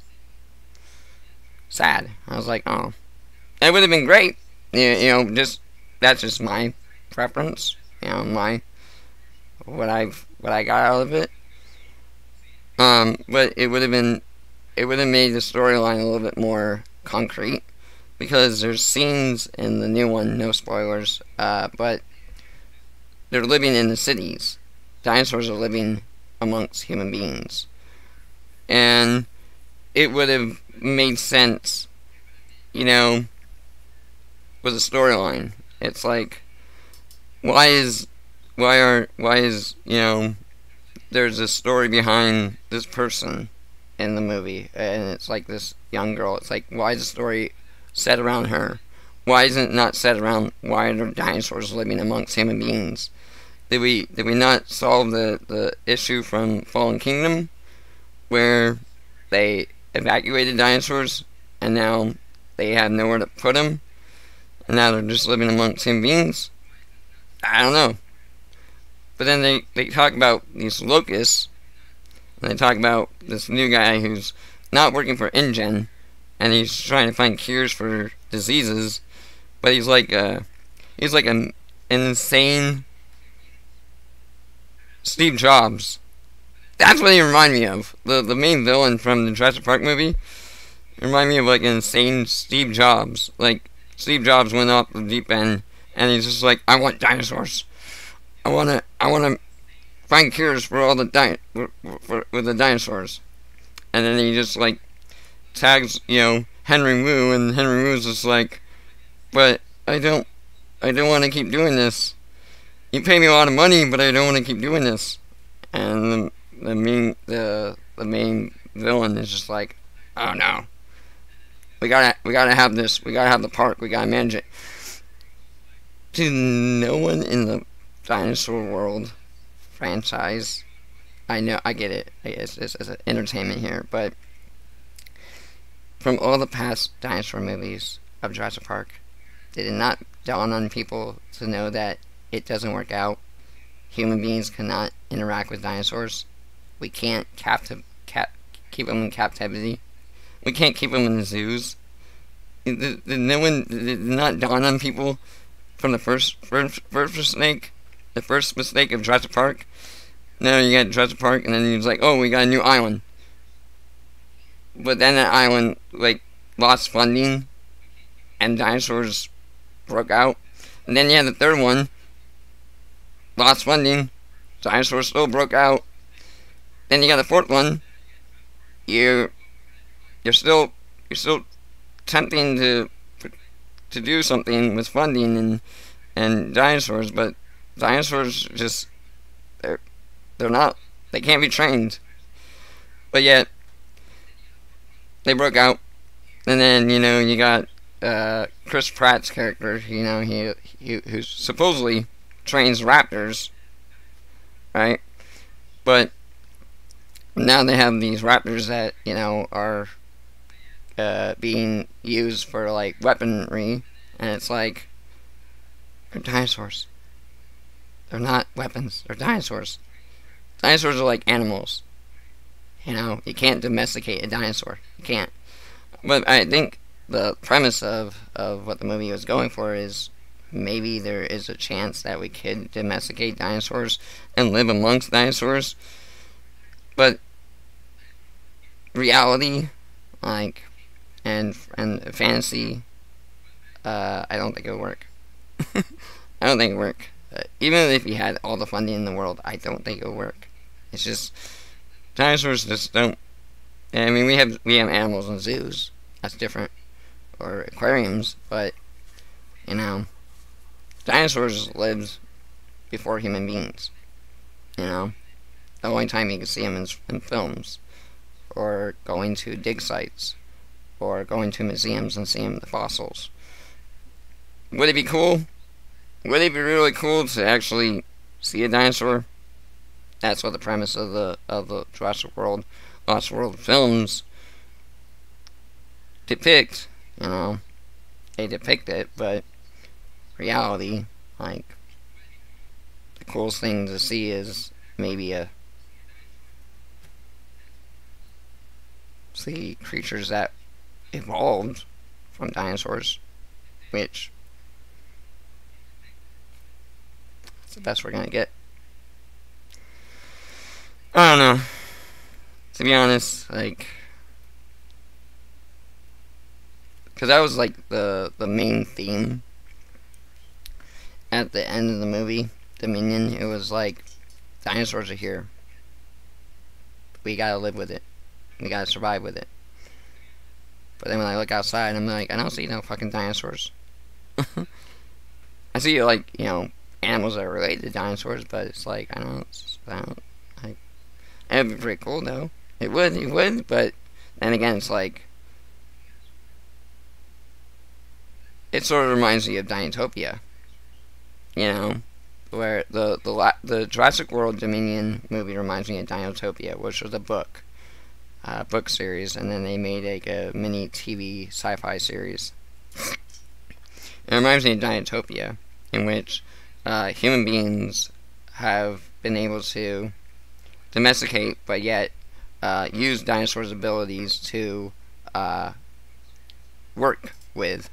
sad. I was like, oh, it would have been great, you, you know, just that's just my preference, you know, my what I what I got out of it. Um, but it would have been, it would have made the storyline a little bit more concrete, because there's scenes in the new one, no spoilers, uh, but they're living in the cities. Dinosaurs are living amongst human beings. And it would have made sense, you know, with a storyline. It's like, why is, why are, why is, you know, there's a story behind this person in the movie, and it's like this young girl. It's like, why is the story set around her? Why isn't it not set around why are there dinosaurs living amongst human beings? Did we did we not solve the, the issue from Fallen Kingdom, where they evacuated dinosaurs, and now they have nowhere to put them, and now they're just living amongst human beings. I don't know. But then they, they talk about these locusts, and they talk about this new guy who's not working for InGen, and he's trying to find cures for diseases, but he's like uh he's like an insane Steve Jobs. That's what he reminded me of. The the main villain from the Jurassic Park movie reminded me of like an insane Steve Jobs. Like Steve Jobs went off the deep end, and he's just like, I want dinosaurs. I wanna I wanna find cures for all the di- for, for, for the dinosaurs. And then he just like tags, you know, Henry Wu, and Henry Wu's just like, but I don't, I don't want to keep doing this. You pay me a lot of money, but I don't want to keep doing this. And the, the main, the the main villain is just like, oh no, we gotta, we gotta have this. We gotta have the park. We gotta manage it. To no one in the dinosaur world franchise, I know, I get it. It's, it's, it's entertainment here, but from all the past dinosaur movies of Jurassic Park, did it not dawn on people to know that it doesn't work out? Human beings cannot interact with dinosaurs. We can't captive, cap, keep them in captivity. We can't keep them in the zoos. Did, did no one did it not dawn on people from the first first first mistake, the first mistake of Jurassic Park? No, you got Jurassic Park, and then he was like, oh, we got a new island. But then that island, like, lost funding, and dinosaurs broke out. And then you had the third one, lost funding, dinosaurs still broke out. Then you got the fourth one, you, you're still, you're still attempting to, to do something with funding and, and dinosaurs, but dinosaurs just, they're, they're not, they can't be trained. But yet, they broke out, and then, you know, you got uh, Chris Pratt's character, you know, he, he who supposedly trains raptors, right? But now they have these raptors that, you know, are uh, being used for, like, weaponry, and it's like, they're dinosaurs. They're not weapons, they're dinosaurs. Dinosaurs are like animals. You know, you can't domesticate a dinosaur. You can't. But I think the premise of, of what the movie was going for is maybe there is a chance that we could domesticate dinosaurs and live amongst dinosaurs. But reality, like, and and fantasy, uh, I don't think it would work. I don't think it would work. Uh, even if you had all the funding in the world, I don't think it would work. It's just, dinosaurs just don't. I mean, we have we have animals in zoos. That's different, or aquariums. But you know, dinosaurs lived before human beings. You know, the only time you can see them is in films, or going to dig sites, or going to museums and seeing the fossils. Would it be cool? Would it be really cool to actually see a dinosaur? That's what the premise of the of the Jurassic World, Lost World films depict. You know, they depict it, but reality, like, the coolest thing to see is maybe a see creatures that evolved from dinosaurs, which that's the best we're gonna get. I don't know. To be honest, like, because that was like the the main theme at the end of the movie, Dominion. It was like, dinosaurs are here. We gotta live with it. We gotta survive with it. But then when I look outside, I'm like, I don't see no fucking dinosaurs. I see, like, you know, animals that are related to dinosaurs, but it's like, I don't, I don't, like, it'd be pretty cool, though. It would, it would, but then again, it's like, it sort of reminds me of Dinotopia, you know, where the, the, the Jurassic World Dominion movie reminds me of Dinotopia, which was a book uh, book series, and then they made like a mini T V sci-fi series. It reminds me of Dinotopia, in which uh, human beings have been able to domesticate, but yet uh, use dinosaurs' abilities to uh, work with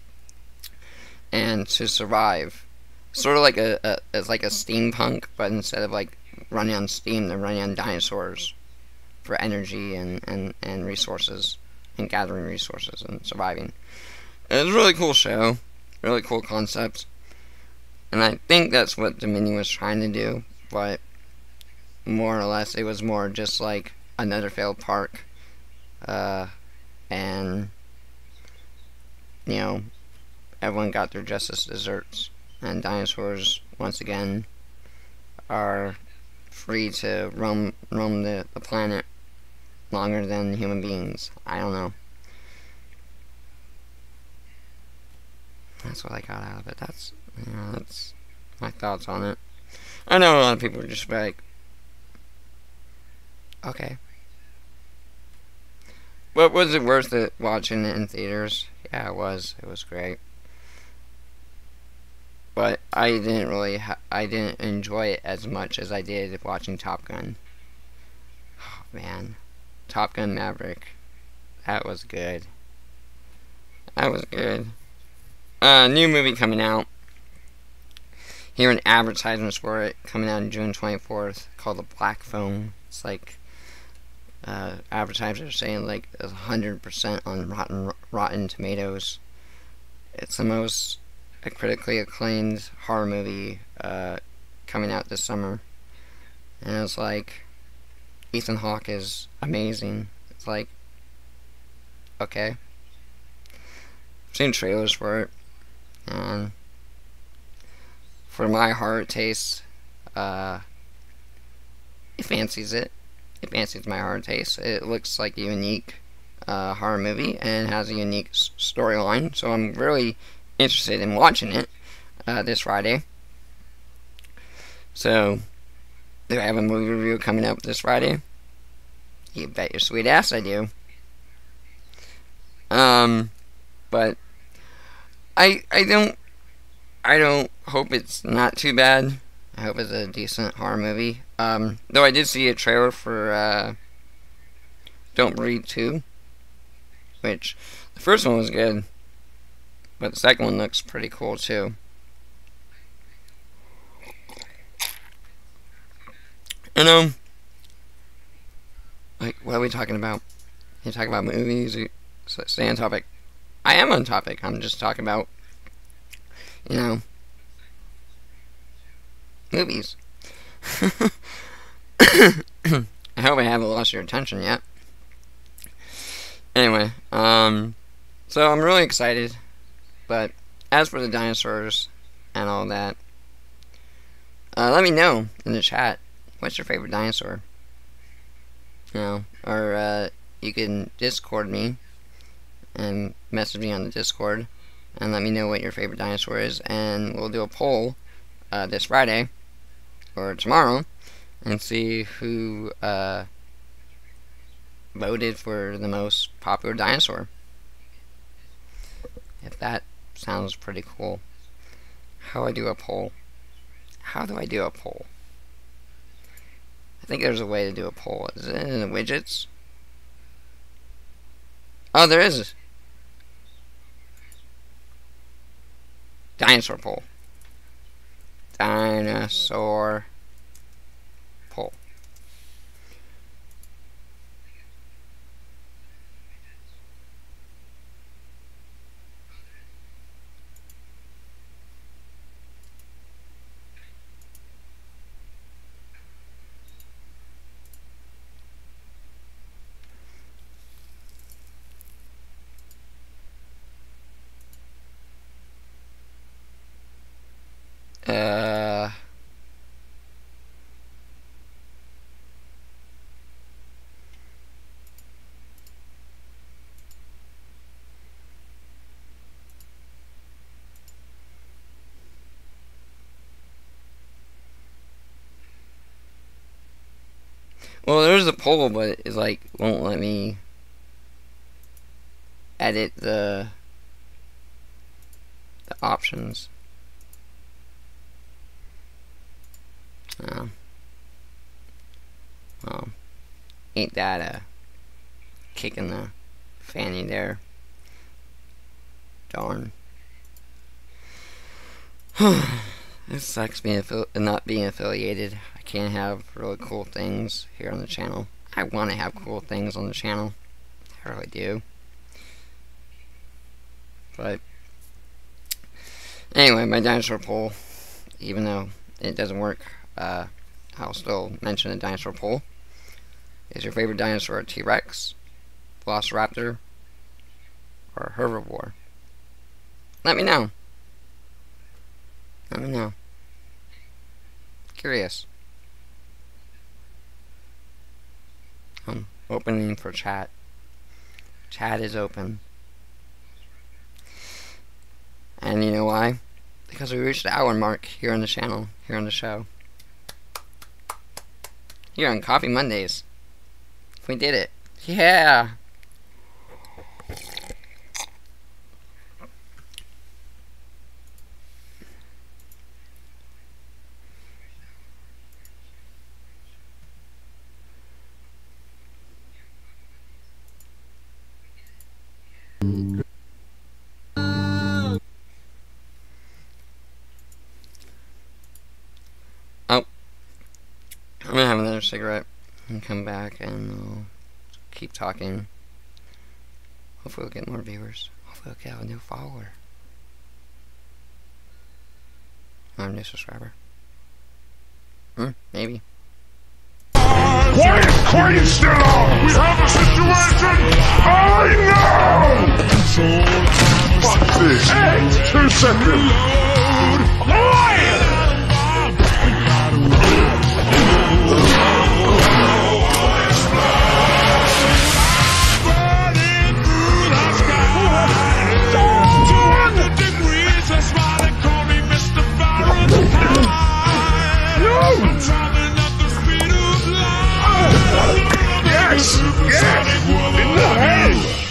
and to survive. Sort of like a, a it's like a steampunk, but instead of like running on steam, they're running on dinosaurs for energy and, and, and resources, and gathering resources and surviving. It was a really cool show, really cool concept, and I think that's what Dominion was trying to do, but more or less it was more just like another failed park, uh, and, you know, everyone got their justice desserts, and dinosaurs, once again, are free to roam roam the, the planet longer than human beings. I don't know. That's what I got out of it. That's, you know, that's my thoughts on it. I know a lot of people are just like, okay. But was it worth it watching it in theaters? Yeah, it was. It was great. But I didn't really, ha I didn't enjoy it as much as I did watching Top Gun. Oh, man. Top Gun Maverick. That was good. That was good. Uh, new movie coming out. Hearing advertisements for it coming out on June twenty-fourth, called The Black Phone. It's like, uh, advertisers are saying like one hundred percent on Rotten, Rotten Tomatoes. It's the most a critically acclaimed horror movie uh, coming out this summer. And it's like, Ethan Hawke is amazing. It's like, okay. I've seen trailers for it, and for my heart taste, uh, it fancies it. It fancies my heart taste. It looks like a unique uh, horror movie and has a unique storyline, so I'm really interested in watching it uh, this Friday. So, do I have a movie review coming up this Friday? You bet your sweet ass I do. Um, but I I don't I don't hope it's not too bad. I hope it's a decent horror movie. Um, though I did see a trailer for uh, Don't Breathe two, which the first one was good, but the second one looks pretty cool too. And um, like, what are we talking about? You talking about movies? You stay on topic. I am on topic. I'm just talking about, you know, movies. I hope I haven't lost your attention yet. Anyway, um, so I'm really excited. But as for the dinosaurs and all that, uh, let me know in the chat. What's your favorite dinosaur? You know, or uh, you can Discord me and message me on the Discord and let me know what your favorite dinosaur is, and we'll do a poll uh, this Friday or tomorrow and see who uh, voted for the most popular dinosaur. If that sounds pretty cool. How do I do a poll? How do I do a poll? I think there's a way to do a poll. Is it in the widgets? Oh, there is. Dinosaur poll. Dinosaur poll. Uh, Well, there's a poll, but it's like won't let me edit the the options. Oh. Well, ain't that a kick in the fanny there? Darn. It sucks being not being affiliated. I can't have really cool things here on the channel. I want to have cool things on the channel. I really do. But anyway, my dinosaur poll, even though it doesn't work, uh, I'll still mention the dinosaur poll. Is your favorite dinosaur a T-Rex, Velociraptor, or a herbivore? Let me know. Let me know. Curious. I'm opening for chat. Chat is open. And you know why? Because we reached the hour mark here on the channel, here on the show. Here on Coffee Mondays. We did it. Yeah! I'm gonna have another cigarette and come back and we'll keep talking. Hopefully we'll get more viewers. Hopefully we'll get a new follower. Or a new subscriber. Hmm, maybe. Why is Crane still on? We have a situation! I know! Fuck this! Hey! Two seconds! Quiet! Yes! Yes! In the head!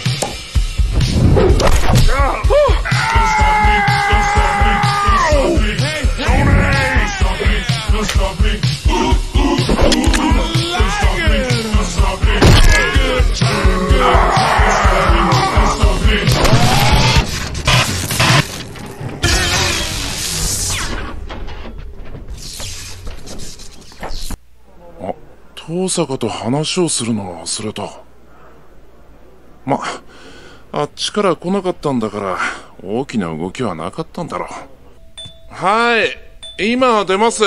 Don't stop me! Don't stop me! Don't stop me! Hey! Don't stop me! Don't stop me! Ooh! Ooh! Ooh! Don't stop me! Don't stop me! Good time! Good time! Don't stop me! Don't stop me! 遠坂と話をするのを忘れた。ま、あっちから来なかったんだから大きな動きはなかったんだろう。はい、今出ます。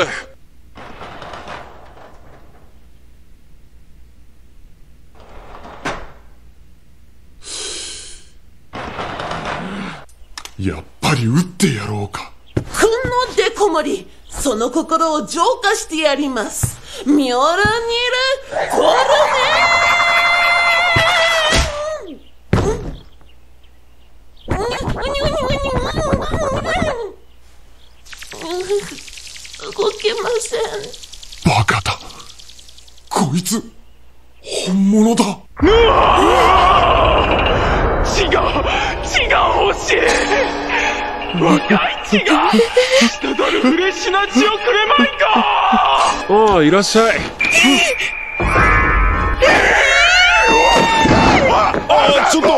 やっぱり撃ってやろうか。 このデコ盛り、その心を浄化してやります。ミョルニルコルネ動けません。 バカだ。こいつ本物だ。 うわ血が血が欲しい。若い血が滴るフレッシュな血をくれまいか。 ああ、いらっしゃい。あ、ちょっと。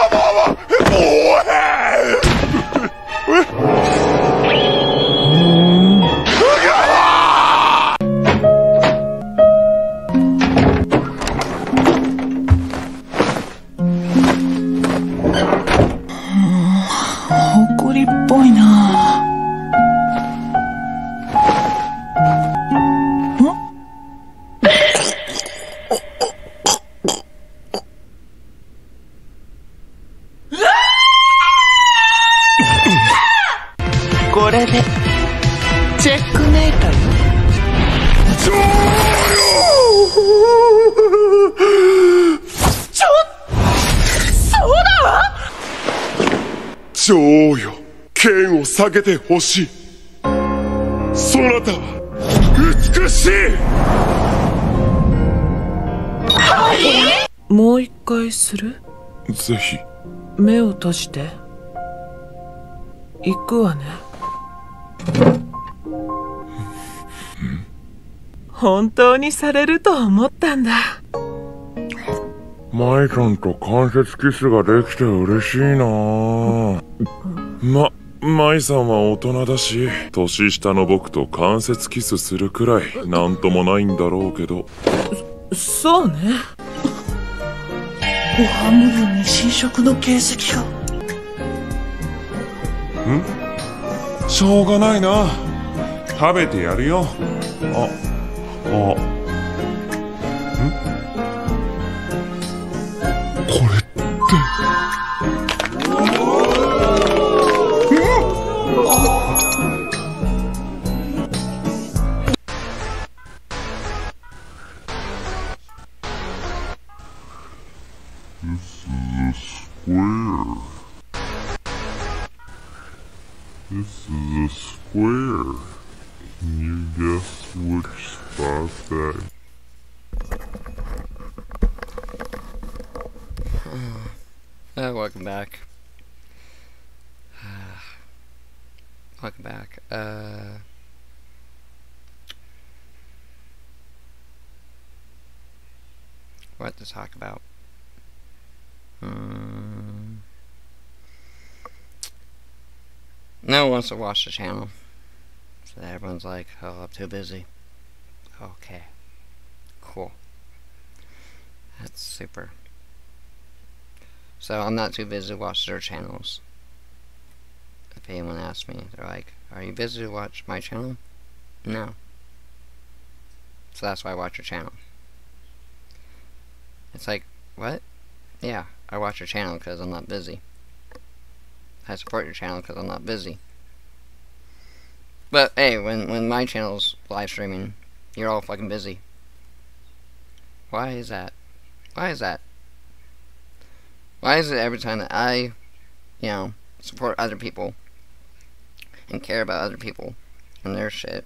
埃っぽいな。これでチェックメイトよ。ちょそうだわ。 女王よ、剣を下げてほしい。そなたは美しい。 もう一回する？ ぜひ。 目を閉じて。行くわね。本当にされると思ったんだ。 舞ちゃんと間接キスができて嬉しいなぁ。ま、舞さんは大人だし、年下の僕と間接キスするくらいなんともないんだろうけど。 そ、そうね。 ご飯部分に侵食の形跡が。 ん？しょうがないな。食べてやるよ。あ、あ。これって。 This is a square. Can you guess which spot that? Uh, welcome back. Welcome back. Uh, what to talk about? Um, no one wants to watch the channel, so everyone's like, "Oh, I'm too busy." Okay, cool. That's super. So I'm not too busy to watch their channels. If anyone asks me, they're like, "Are you busy to watch my channel?" No. So that's why I watch your channel. It's like, what? Yeah, I watch your channel because I'm not busy. I support your channel because I'm not busy. But hey, when when my channel's live streaming, you're all fucking busy. Why is that? Why is that? Why is it every time that I, you know, support other people and care about other people and their shit,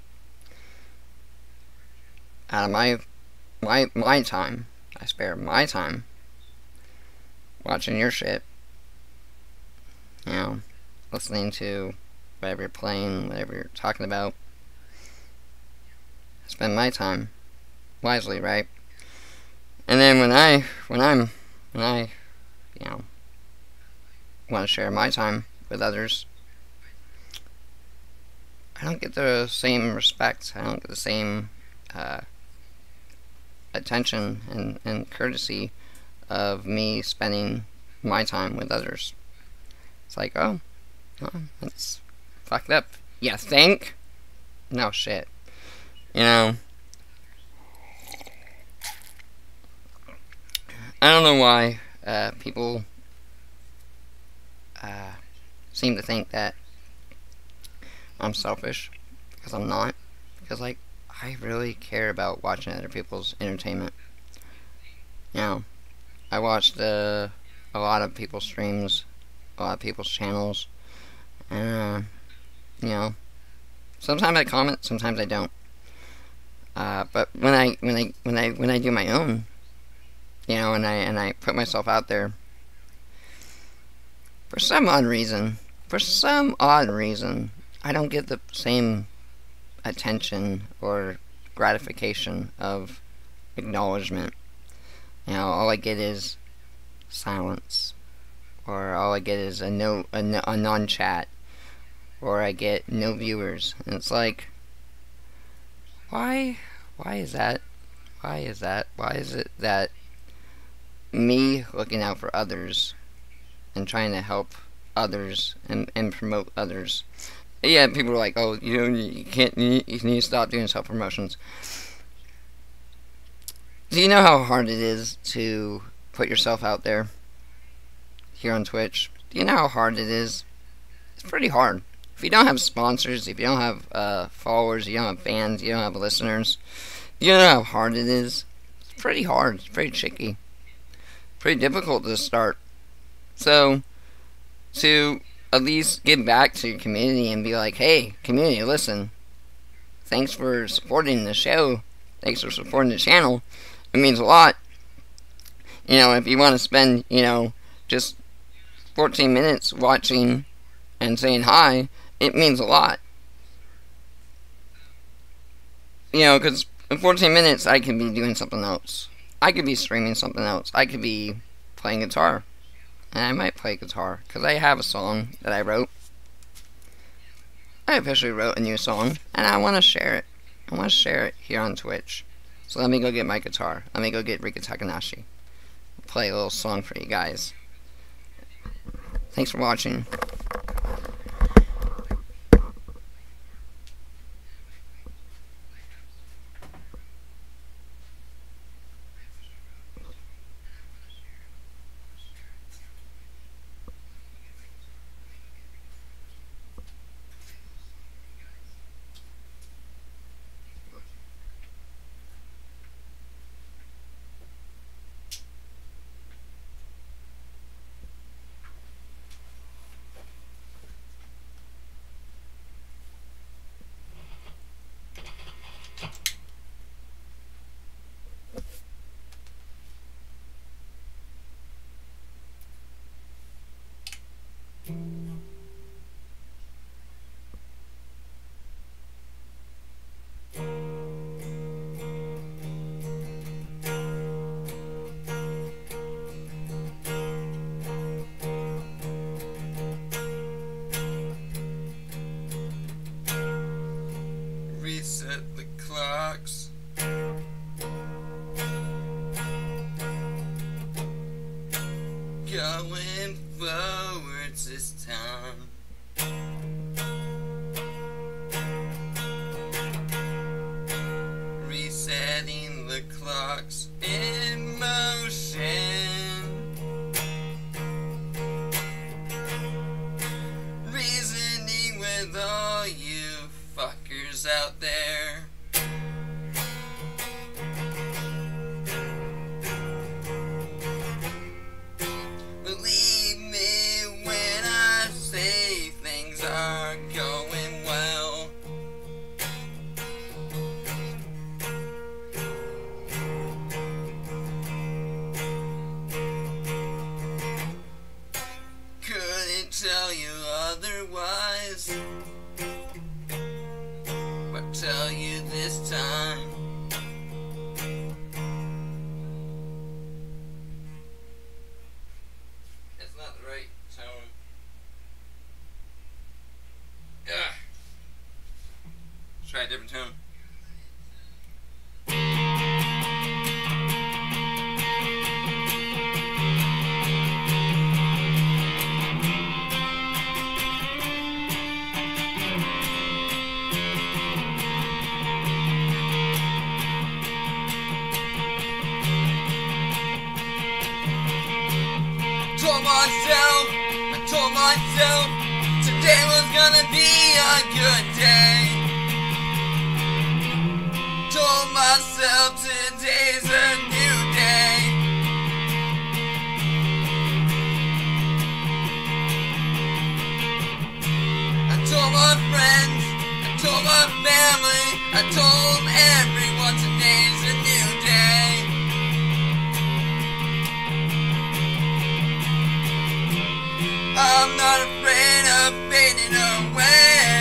out of my my my time, I spare my time watching your shit, you know, listening to whatever you're playing, whatever you're talking about. I spend my time wisely, right? And then when I when I'm when I you know, want to share my time with others, I don't get the same respect, I don't get the same uh, attention and, and courtesy of me spending my time with others. It's like, oh, well, that's fucked up. You think? No shit. You know, I don't know why Uh, people uh, seem to think that I'm selfish, because I'm not. Because, like, I really care about watching other people's entertainment. You know, I watched uh, a lot of people's streams, a lot of people's channels, and, uh, you know, sometimes I comment, sometimes I don't. Uh, but when I when I when I when I do my own, you know, and I and I put myself out there, for some odd reason, for some odd reason, I don't get the same attention or gratification of acknowledgement. You know, all I get is silence, or all I get is a no a, no, a non-chat, or I get no viewers, and it's like, why why is that? Why is that? Why is it that me looking out for others and trying to help others and, and promote others? Yeah, people are like, oh, you know, you can't, you, you need to stop doing self-promotions. Do you know how hard it is to put yourself out there here on Twitch? Do you know how hard it is? It's pretty hard. If you don't have sponsors, if you don't have uh, followers, you don't have fans, you don't have listeners, you know how hard it is? It's pretty hard. It's pretty tricky. Pretty difficult to start. So, to at least give back to your community and be like, hey, community, listen, thanks for supporting the show, thanks for supporting the channel, it means a lot, you know, if you want to spend, you know, just fourteen minutes watching and saying hi, it means a lot. You know, because in fourteen minutes, I could be doing something else. I could be streaming something else. I could be playing guitar. And I might play guitar, because I have a song that I wrote. I officially wrote a new song, and I want to share it. I want to share it here on Twitch. So let me go get my guitar. Let me go get Rika Takanashi. Play a little song for you guys. Thanks for watching. Reset the clocks. Going forwards this time. Resetting the clocks in motion. Reasoning with all you fuckers out there. Believe me when I say things are going well. Couldn't tell you otherwise, but tell you this time. It's not the right tone. Ugh. Let's try a different tone. Told myself, I told myself, today was gonna be a good day. Told myself today's a new day. I told my friends, I told my family, I told everyone today's a new day. I'm not afraid of fading away.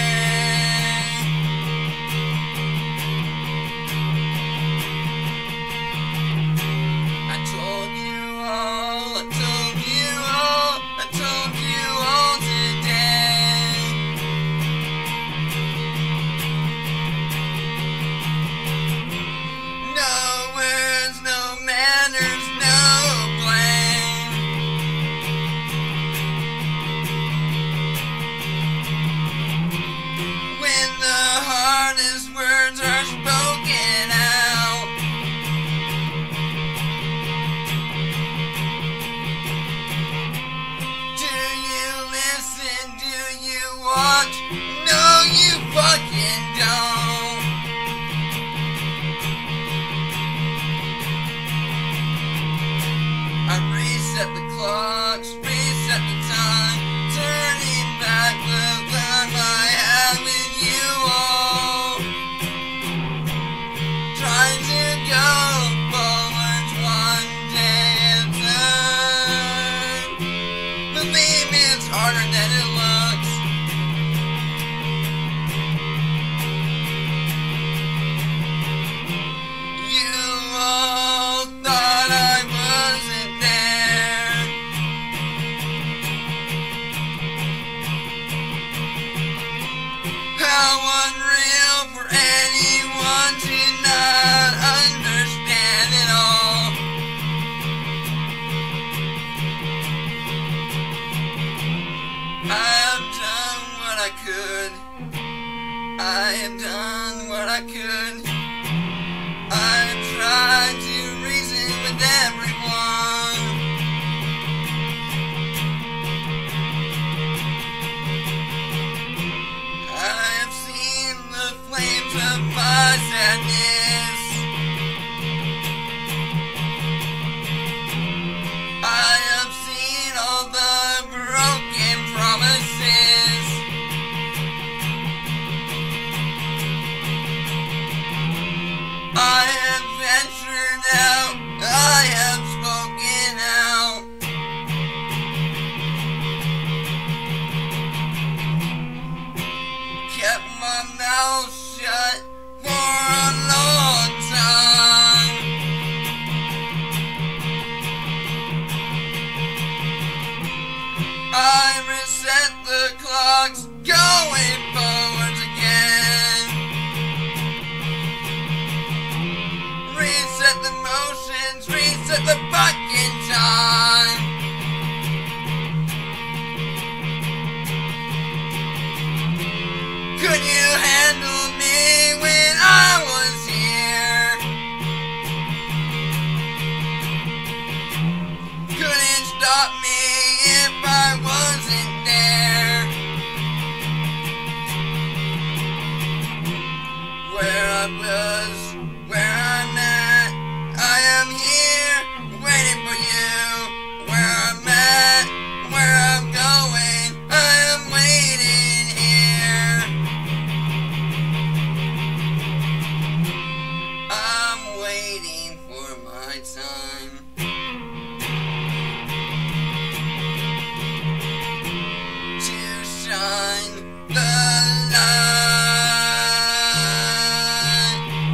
I told you all, I told you all, I told you all today. I have done what I could. I have tried to reason with everyone. I have seen the flames of my sadness. I have seen all the broken promises. I have ventured out, I have spoken out. Kept my mouth shut for a long time. I reset the clocks, going forwards again. Reset the motions, reset the fucking time. Could you handle me when I was here? Couldn't stop me if I wasn't there. Where I was, where I'm at, I am here, waiting for you. Where I'm at, where I'm going, I am waiting here. I'm waiting for my time. To shine the light.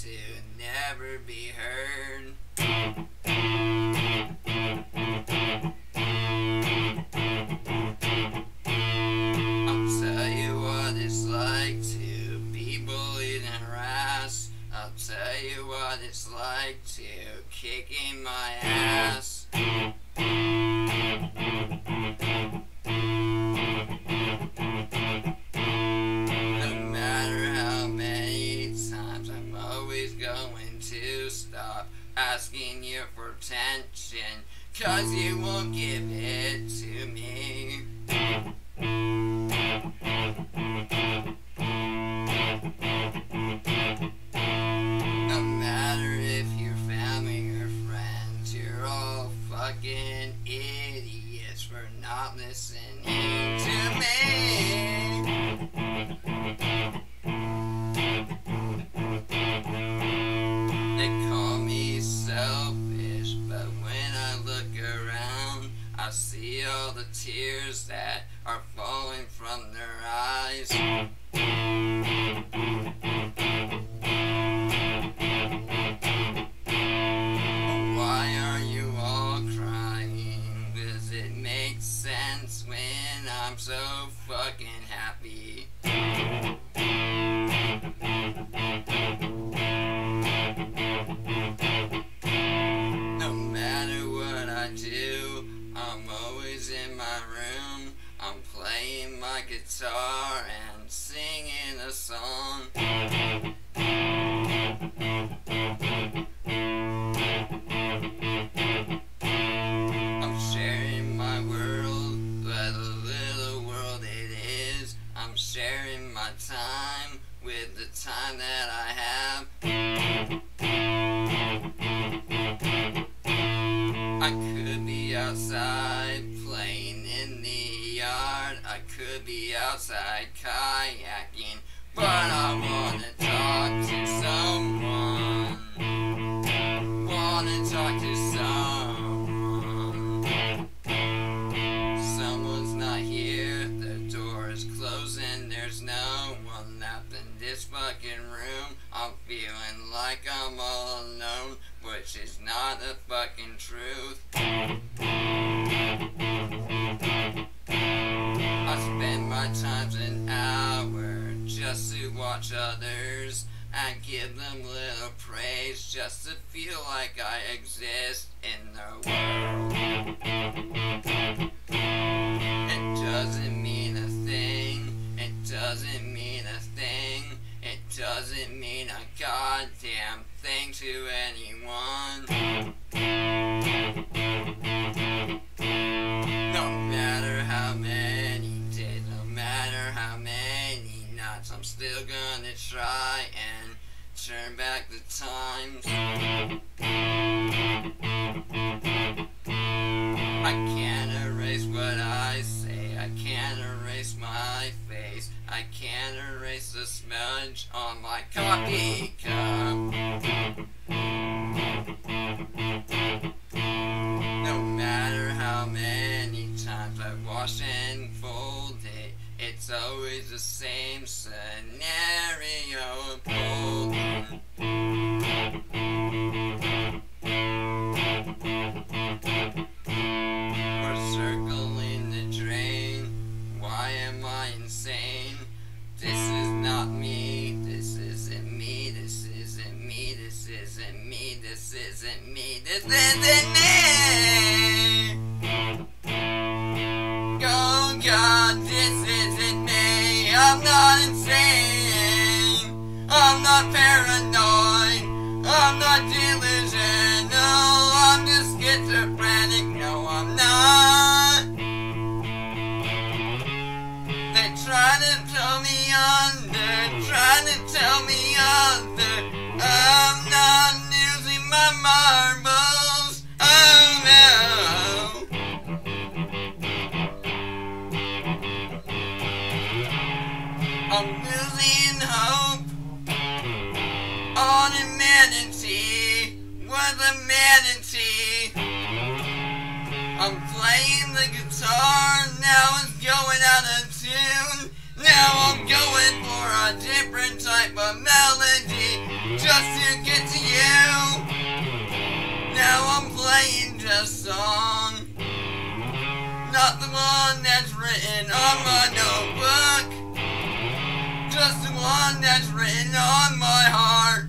to never be heard. I'll tell you what it's like to be bullied and harassed. I'll tell you what it's like to kick in my ass. No matter how many times I'm always going to stop asking you for attention, 'cause you won't give it to me. No matter if you're family or friends, you're all fucking idiots for not listening to me. They call me selfish, but when I look around, I see all the tears that are falling from their eyes. Why are you all crying? Does it make sense when I'm so fucking happy? No matter what I do, I'm always in my room. I'm playing my guitar and singing a song. I'm sharing my world, but a little world it is. I'm sharing my time with the time that I have. I could be outside playing in the yard. I could be outside kayaking, but I wanna talk to someone. Wanna talk to someone. Someone's not here, the door is closing, there's no one left in this fucking room. I'm feeling like I'm all alone, which is not the fucking truth. I spend my times an hour just to watch others and give them little praise just to feel like I exist in their world. It doesn't mean a thing, it doesn't mean a thing, it doesn't mean a goddamn thing to anyone. No matter how many days, no matter how many nights, I'm still gonna try and turn back the times. I can't erase what I say, I can't erase my face, I can't erase the smudge on my coffee cup. No matter how many times I wash and fold it, it's always the same scenario unfolding. We're circling the drain. Why am I insane? This is not me. This isn't me. This isn't me. This isn't me. This isn't me. This isn't me. Oh God, this isn't me. I'm not insane. I'm not paranoid. I'm not delusional. I'm just schizophrenic. No, I'm not. They try to tell me under, trying to tell me under. I'm not using my marbles. Oh no. I'm losing hope on humanity. What humanity? I'm playing the guitar, now it's going out of tune. Now I'm going for a different type of melody, just to it to you. Now I'm playing just a song, not the one that's written on my notebook, just the one that's written on my heart.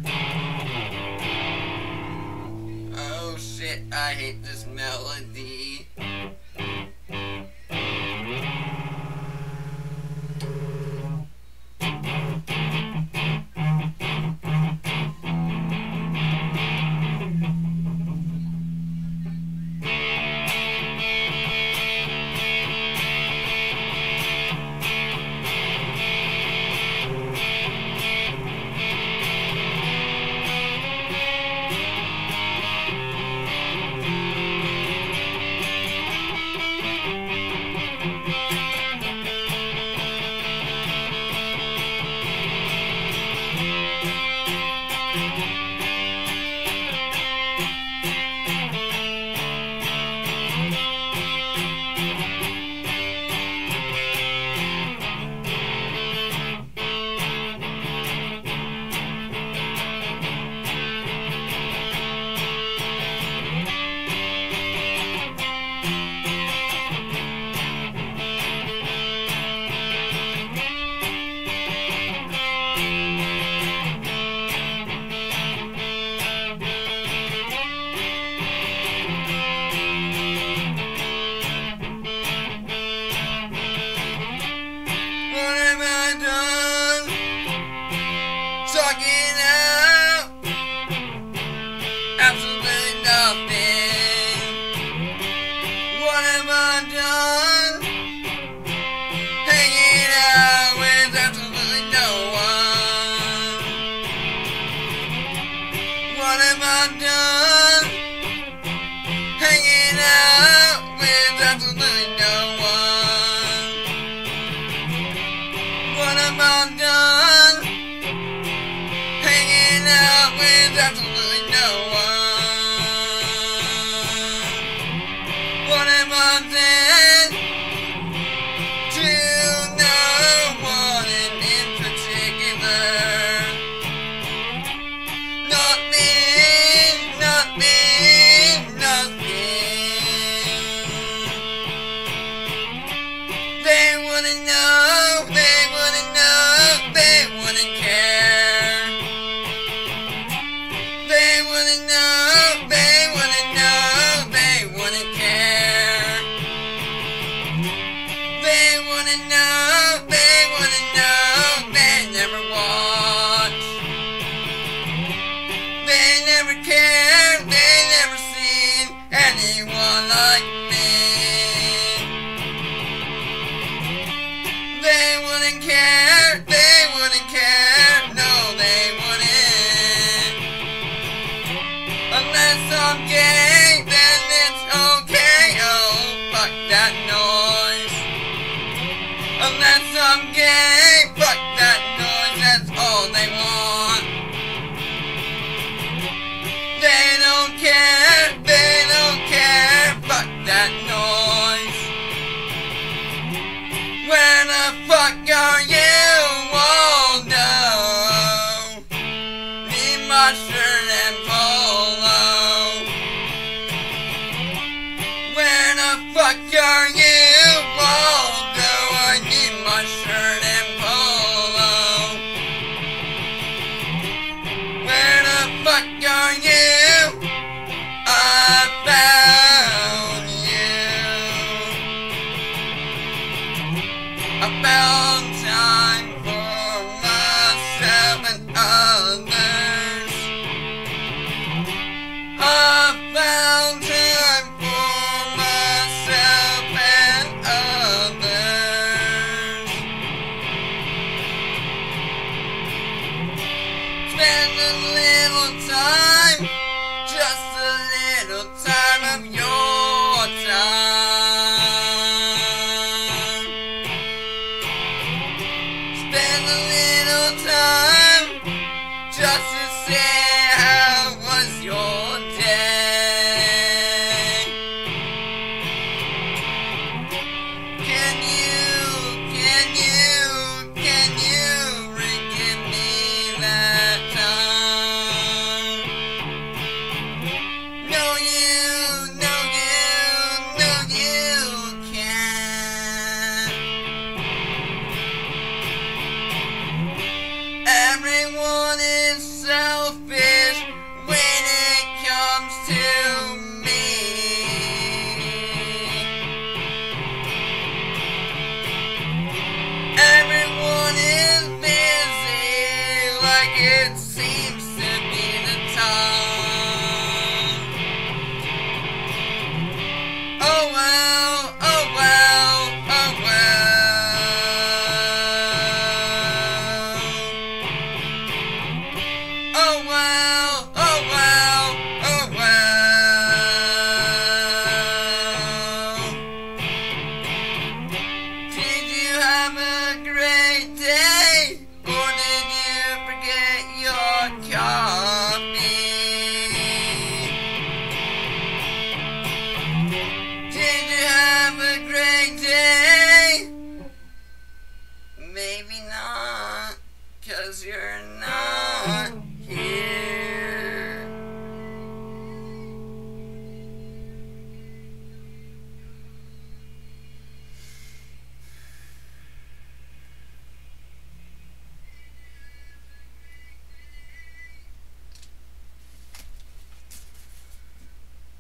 Oh shit, I hate this melody.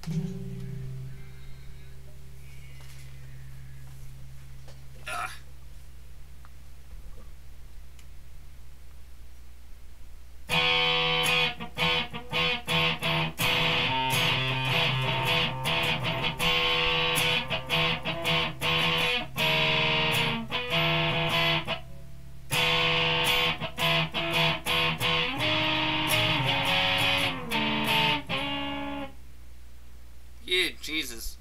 Yeah, Jesus.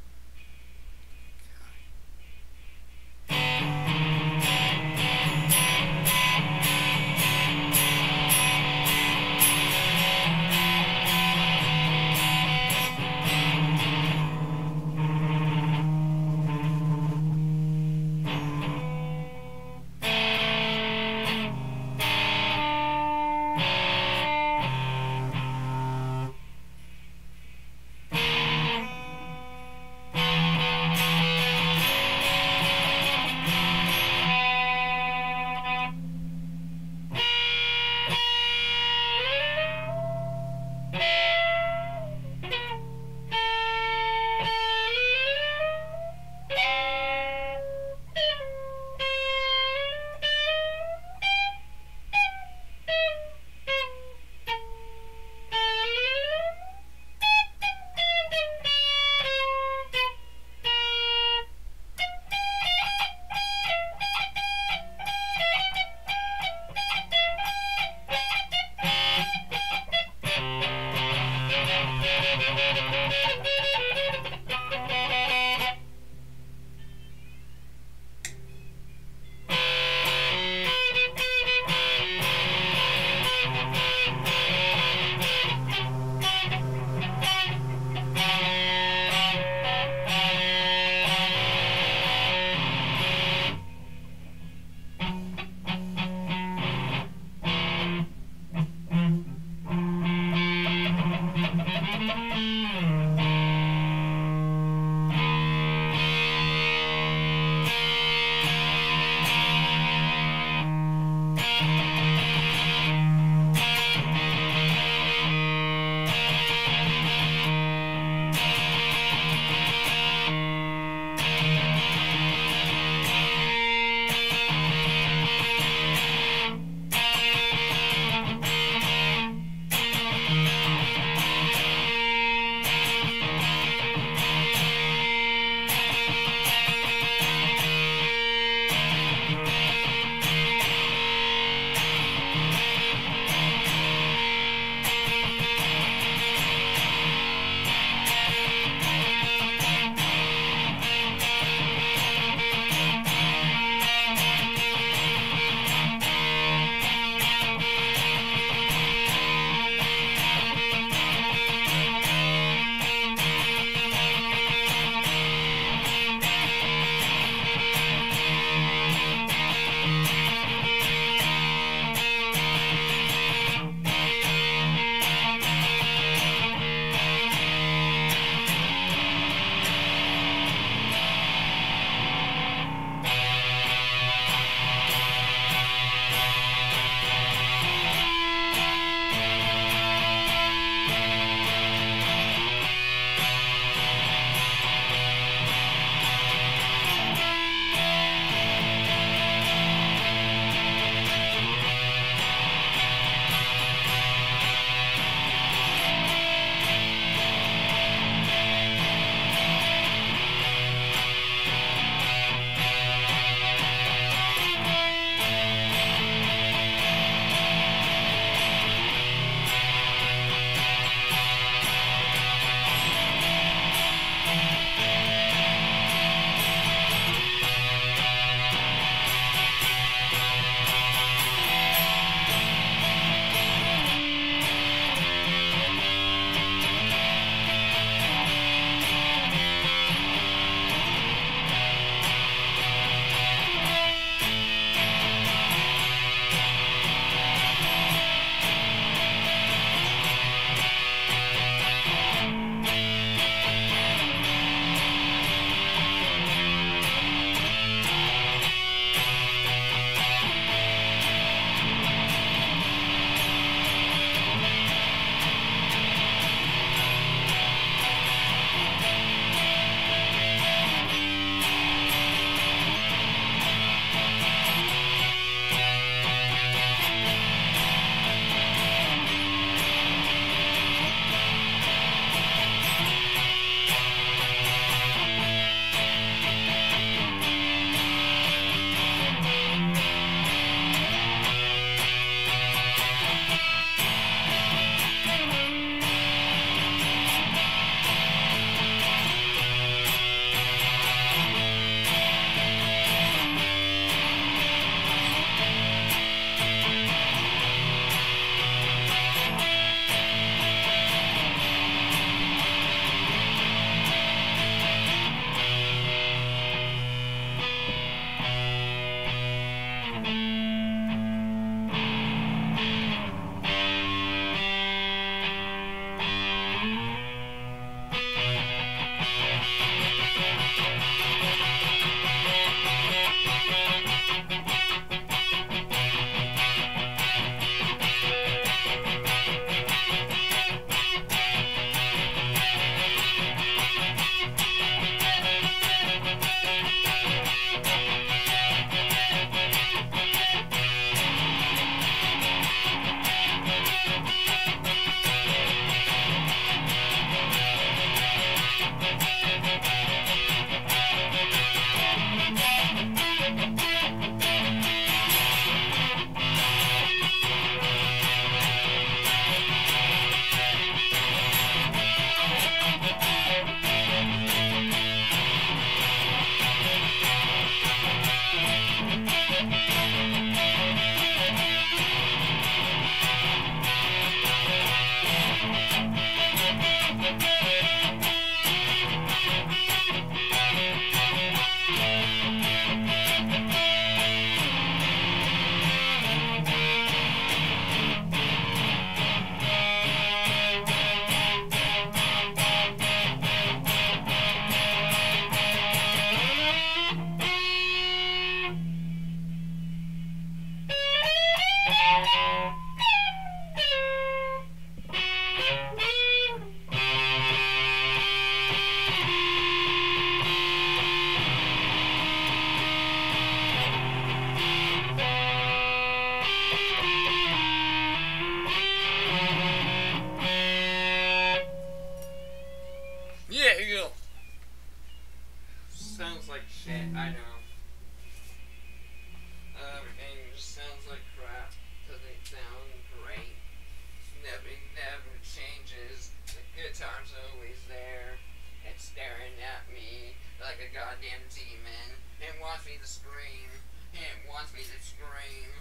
guitar's always there. It's staring at me like a goddamn demon. It wants me to scream. It wants me to scream.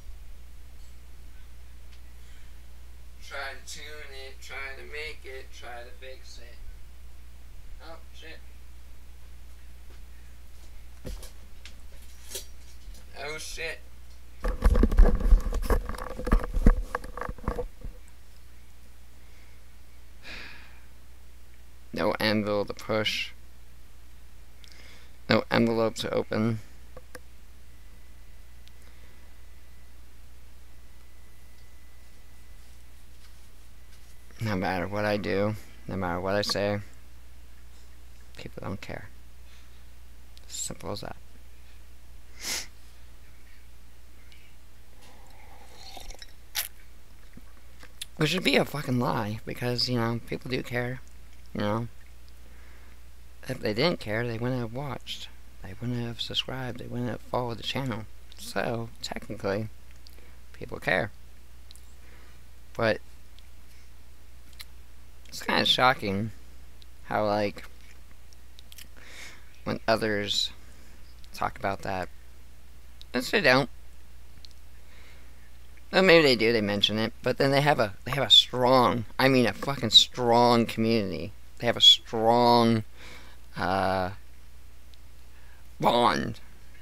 Try to tune it, try to make it, try to fix it. Oh, shit. Oh, shit. No anvil to push. No envelope to open. No matter what I do, no matter what I say, people don't care. Simple as that. Which should be a fucking lie, because, you know, people do care. You know, if they didn't care, they wouldn't have watched. They wouldn't have subscribed. They wouldn't have followed the channel. So, technically, people care. But it's kind of shocking how, like, when others talk about that, which they don't. Well, maybe they do. They mention it, but then they have a they have a strong, I mean, a fucking strong community. They have a strong uh, bond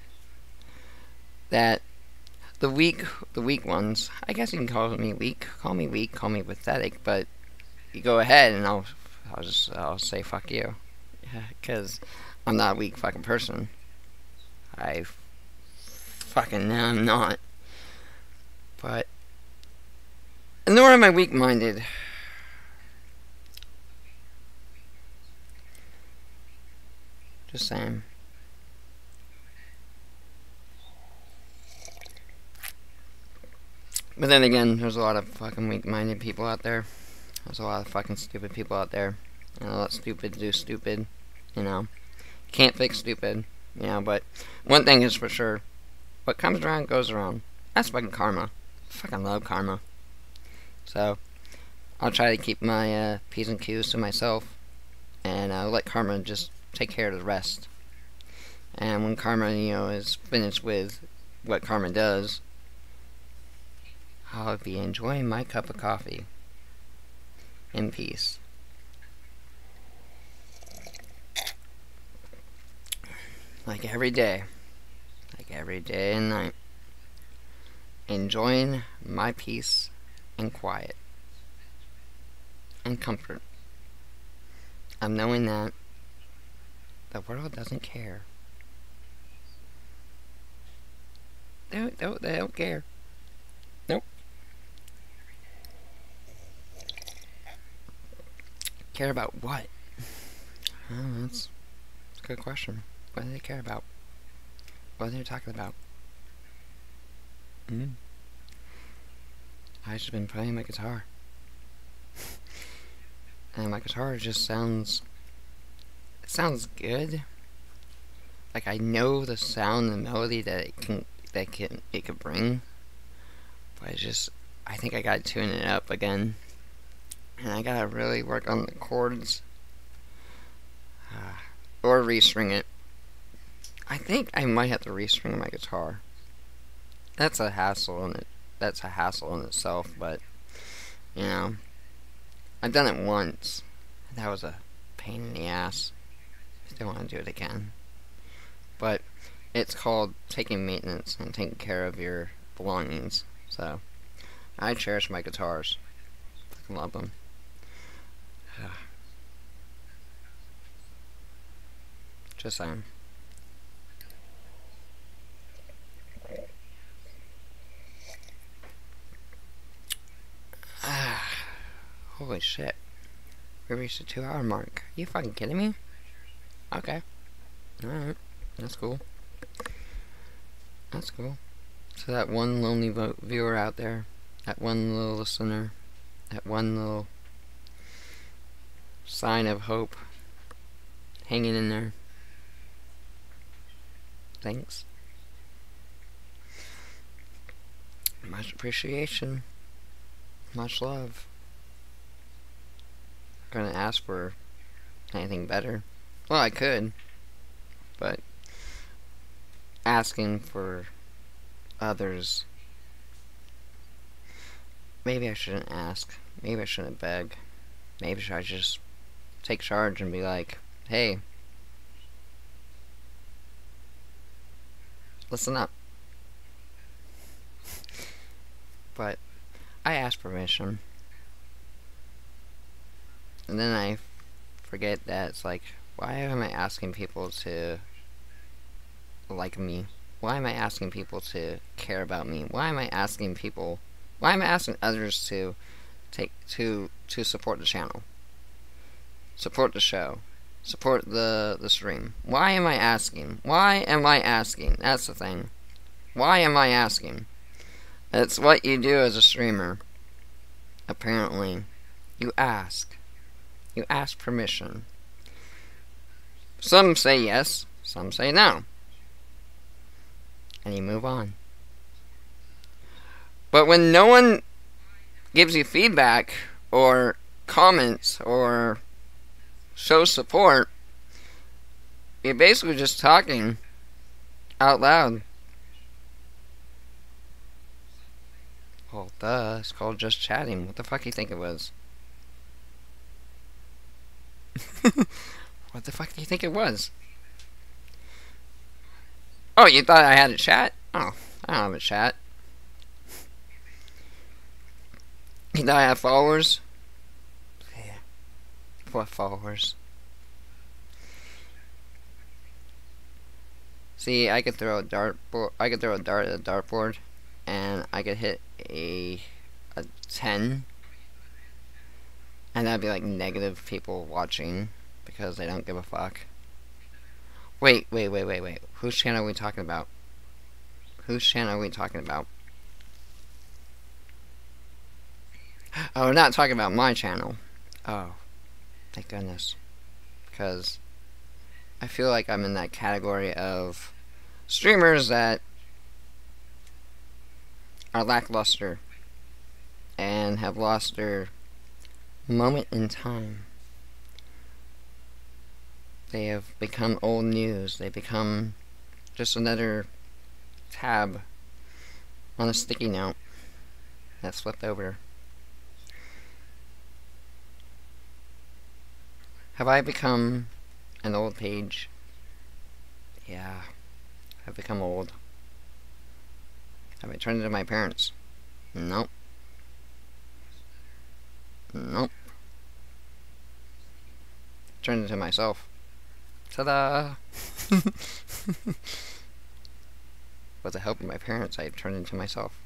that the weak, the weak ones. I guess you can call me weak. Call me weak. Call me pathetic. But you go ahead, and I'll, I'll just, I'll say fuck you, because I'm not a weak fucking person. I fucking am not. But nor am I weak-minded. Just saying. But then again, there's a lot of fucking weak-minded people out there. There's a lot of fucking stupid people out there. And a lot of stupid do stupid, you know. Can't fix stupid, you know, but one thing is for sure. What comes around goes around. That's fucking karma. I fucking love karma. So, I'll try to keep my uh, P's and Q's to myself. And uh, let karma just take care of the rest. And when karma, you know, is finished with what karma does, I'll be enjoying my cup of coffee in peace. Like every day. Like every day and night. Enjoying my peace and quiet. And comfort. Of knowing that the world doesn't care. They don't, they don't, they don't care. Nope. Care about what? Oh, that's, that's a good question. What do they care about? What are they talking about? Hmm. I've just been playing my guitar. And my guitar just sounds... It sounds good. Like I know the sound and melody that it can... That can, it could bring. But I just... I think I gotta tune it up again. And I gotta really work on the chords. Uh, or restring it. I think I might have to restring my guitar. That's a hassle in it. That's a hassle in itself, but you know, I've done it once. That was a pain in the ass. Still want to do it again. But it's called taking maintenance and taking care of your belongings. So I cherish my guitars. I love them. Just saying. Ah, holy shit. We reached the two hour mark. Are you fucking kidding me? Okay. Alright. That's cool. That's cool. So that one lonely vo viewer out there, that one little listener, that one little sign of hope hanging in there. Thanks. Much appreciation. Much love. gonna ask for anything better. Well, I could, but asking for others, maybe I shouldn't ask. Maybe I shouldn't beg. Maybe I should just take charge and be like, hey, listen up. But I ask permission. And then I forget that it's like, why am I asking people to like me? Why am I asking people to care about me? Why am I asking people, why am I asking others to take, to, to support the channel? Support the show. Support the, the stream. Why am I asking? Why am I asking? That's the thing. Why am I asking? It's what you do as a streamer. Apparently. You ask. You ask permission. Some say yes, some say no. And you move on. But when no one gives you feedback, or comments, or shows support, you're basically just talking out loud. Well, duh, it's called just chatting. What the fuck do you think it was? What the fuck do you think it was? Oh, you thought I had a chat? Oh, I don't have a chat. You thought I have followers? Yeah. What followers? See, I could throw a dart. I could throw a dart at a dartboard, and I could hit a a ten, and that'd be like negative people watching because they don't give a fuck. Wait, wait, wait, wait, wait. Whose channel are we talking about? Whose channel are we talking about? Oh, we're not talking about my channel. Oh, thank goodness. Because I feel like I'm in that category of streamers that are lackluster and have lost their moment in time. They have become old news. They become just another tab on a sticky note that's flipped over. Have I become an old page? Yeah, I've become old. Have I turned into my parents? Nope. Nope. Turned into myself. Ta-da! With the help of my parents, I turned into myself.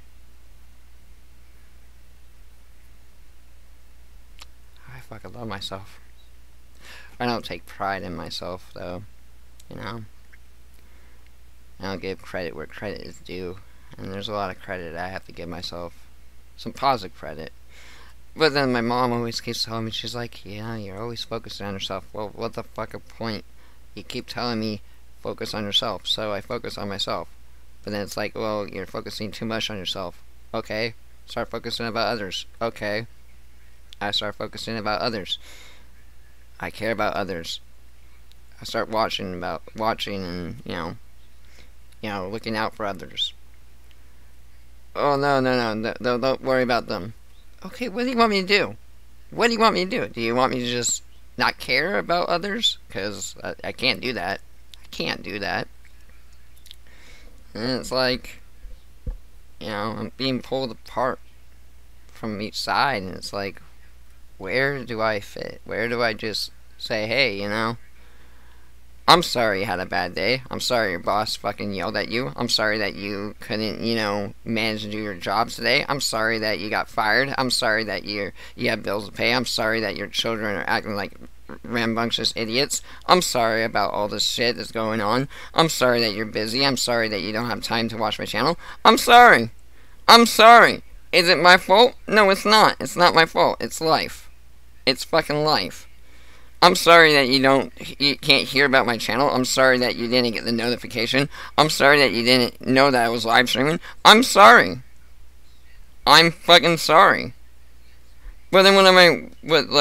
I fucking love myself. I don't take pride in myself, though. You know? I don't give credit where credit is due. And there's a lot of credit I have to give myself. Some positive credit. But then my mom always keeps telling me, she's like, yeah, you're always focusing on yourself. Well, what the fuck a point? You keep telling me, focus on yourself. So I focus on myself. But then it's like, well, you're focusing too much on yourself. Okay. Start focusing about others. Okay. I start focusing about others. I care about others. I start watching about, watching and, you know, you know, looking out for others. Oh, no, no, no, no, don't, don't worry about them. Okay, what do you want me to do? What do you want me to do? Do you want me to just not care about others? Because I, I can't do that. I can't do that. And it's like, you know, I'm being pulled apart from each side, and it's like, where do I fit? Where do I just say, hey, you know, I'm sorry you had a bad day. I'm sorry your boss fucking yelled at you. I'm sorry that you couldn't, you know, manage to do your job today. I'm sorry that you got fired. I'm sorry that you you have bills to pay. I'm sorry that your children are acting like rambunctious idiots. I'm sorry about all this shit that's going on. I'm sorry that you're busy. I'm sorry that you don't have time to watch my channel. I'm sorry. I'm sorry. Is it my fault? No, it's not. It's not my fault. It's life. It's fucking life. I'm sorry that you don't, you can't hear about my channel. I'm sorry that you didn't get the notification. I'm sorry that you didn't know that I was live streaming. I'm sorry. I'm fucking sorry. But then what am I, what, like,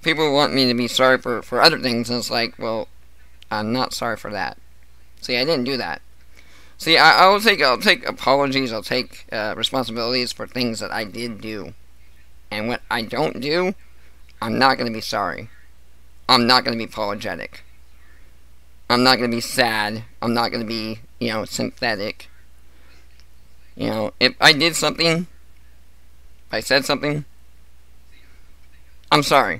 people want me to be sorry for, for other things, and it's like, well, I'm not sorry for that. See, I didn't do that. See, I, I'll take I'll take apologies, I'll take uh, responsibilities for things that I did do. And what I don't do, I'm not going to be sorry. I'm not going to be apologetic. I'm not going to be sad. I'm not going to be, you know, sympathetic. You know, if I did something, if I said something, I'm sorry.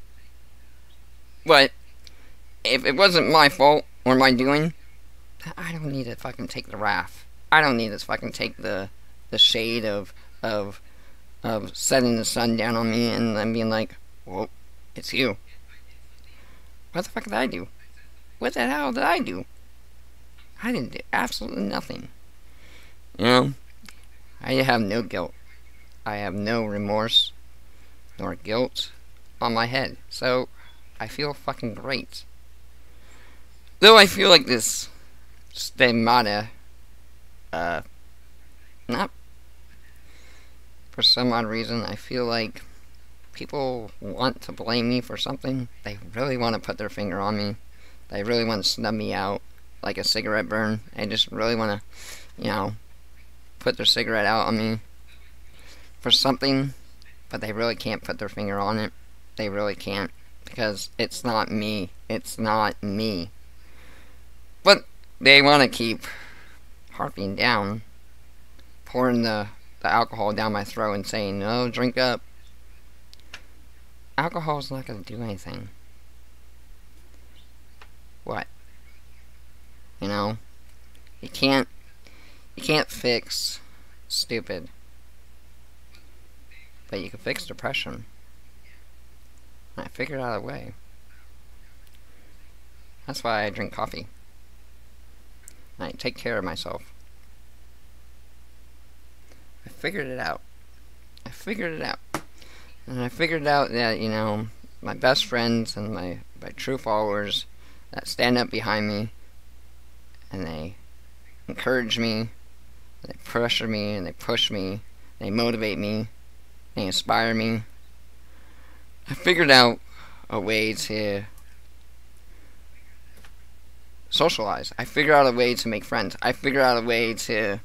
But if it wasn't my fault or my doing, I don't need to fucking take the wrath. I don't need to fucking take the the shade of of of setting the sun down on me and then being like, well, it's you. What the fuck did I do? What the hell did I do? I didn't do absolutely nothing. You know, I have no guilt. I have no remorse nor guilt on my head. So I feel fucking great. Though I feel like this stigmata, uh, not for some odd reason, I feel like people want to blame me for something. They really want to put their finger on me. They really want to snub me out like a cigarette burn. They just really want to, you know, put their cigarette out on me for something, but they really can't put their finger on it. They really can't, because it's not me. It's not me. But they want to keep harping down, pouring the, the alcohol down my throat and saying, no, drink up. Alcohol is not going to do anything. What? You know? You can't, you can't fix stupid. But you can fix depression. And I figured out a way. That's why I drink coffee. I take care of myself. I figured it out. I figured it out. And I figured out that, you know, my best friends and my, my true followers that stand up behind me and they encourage me, and they pressure me, and they push me, they motivate me, they inspire me. I figured out a way to socialize. I figured out a way to make friends. I figured out a way to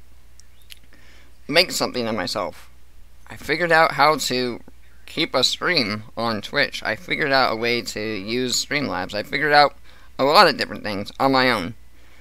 make something of myself. I figured out how to keep a stream on Twitch. I figured out a way to use Streamlabs. I figured out a lot of different things on my own.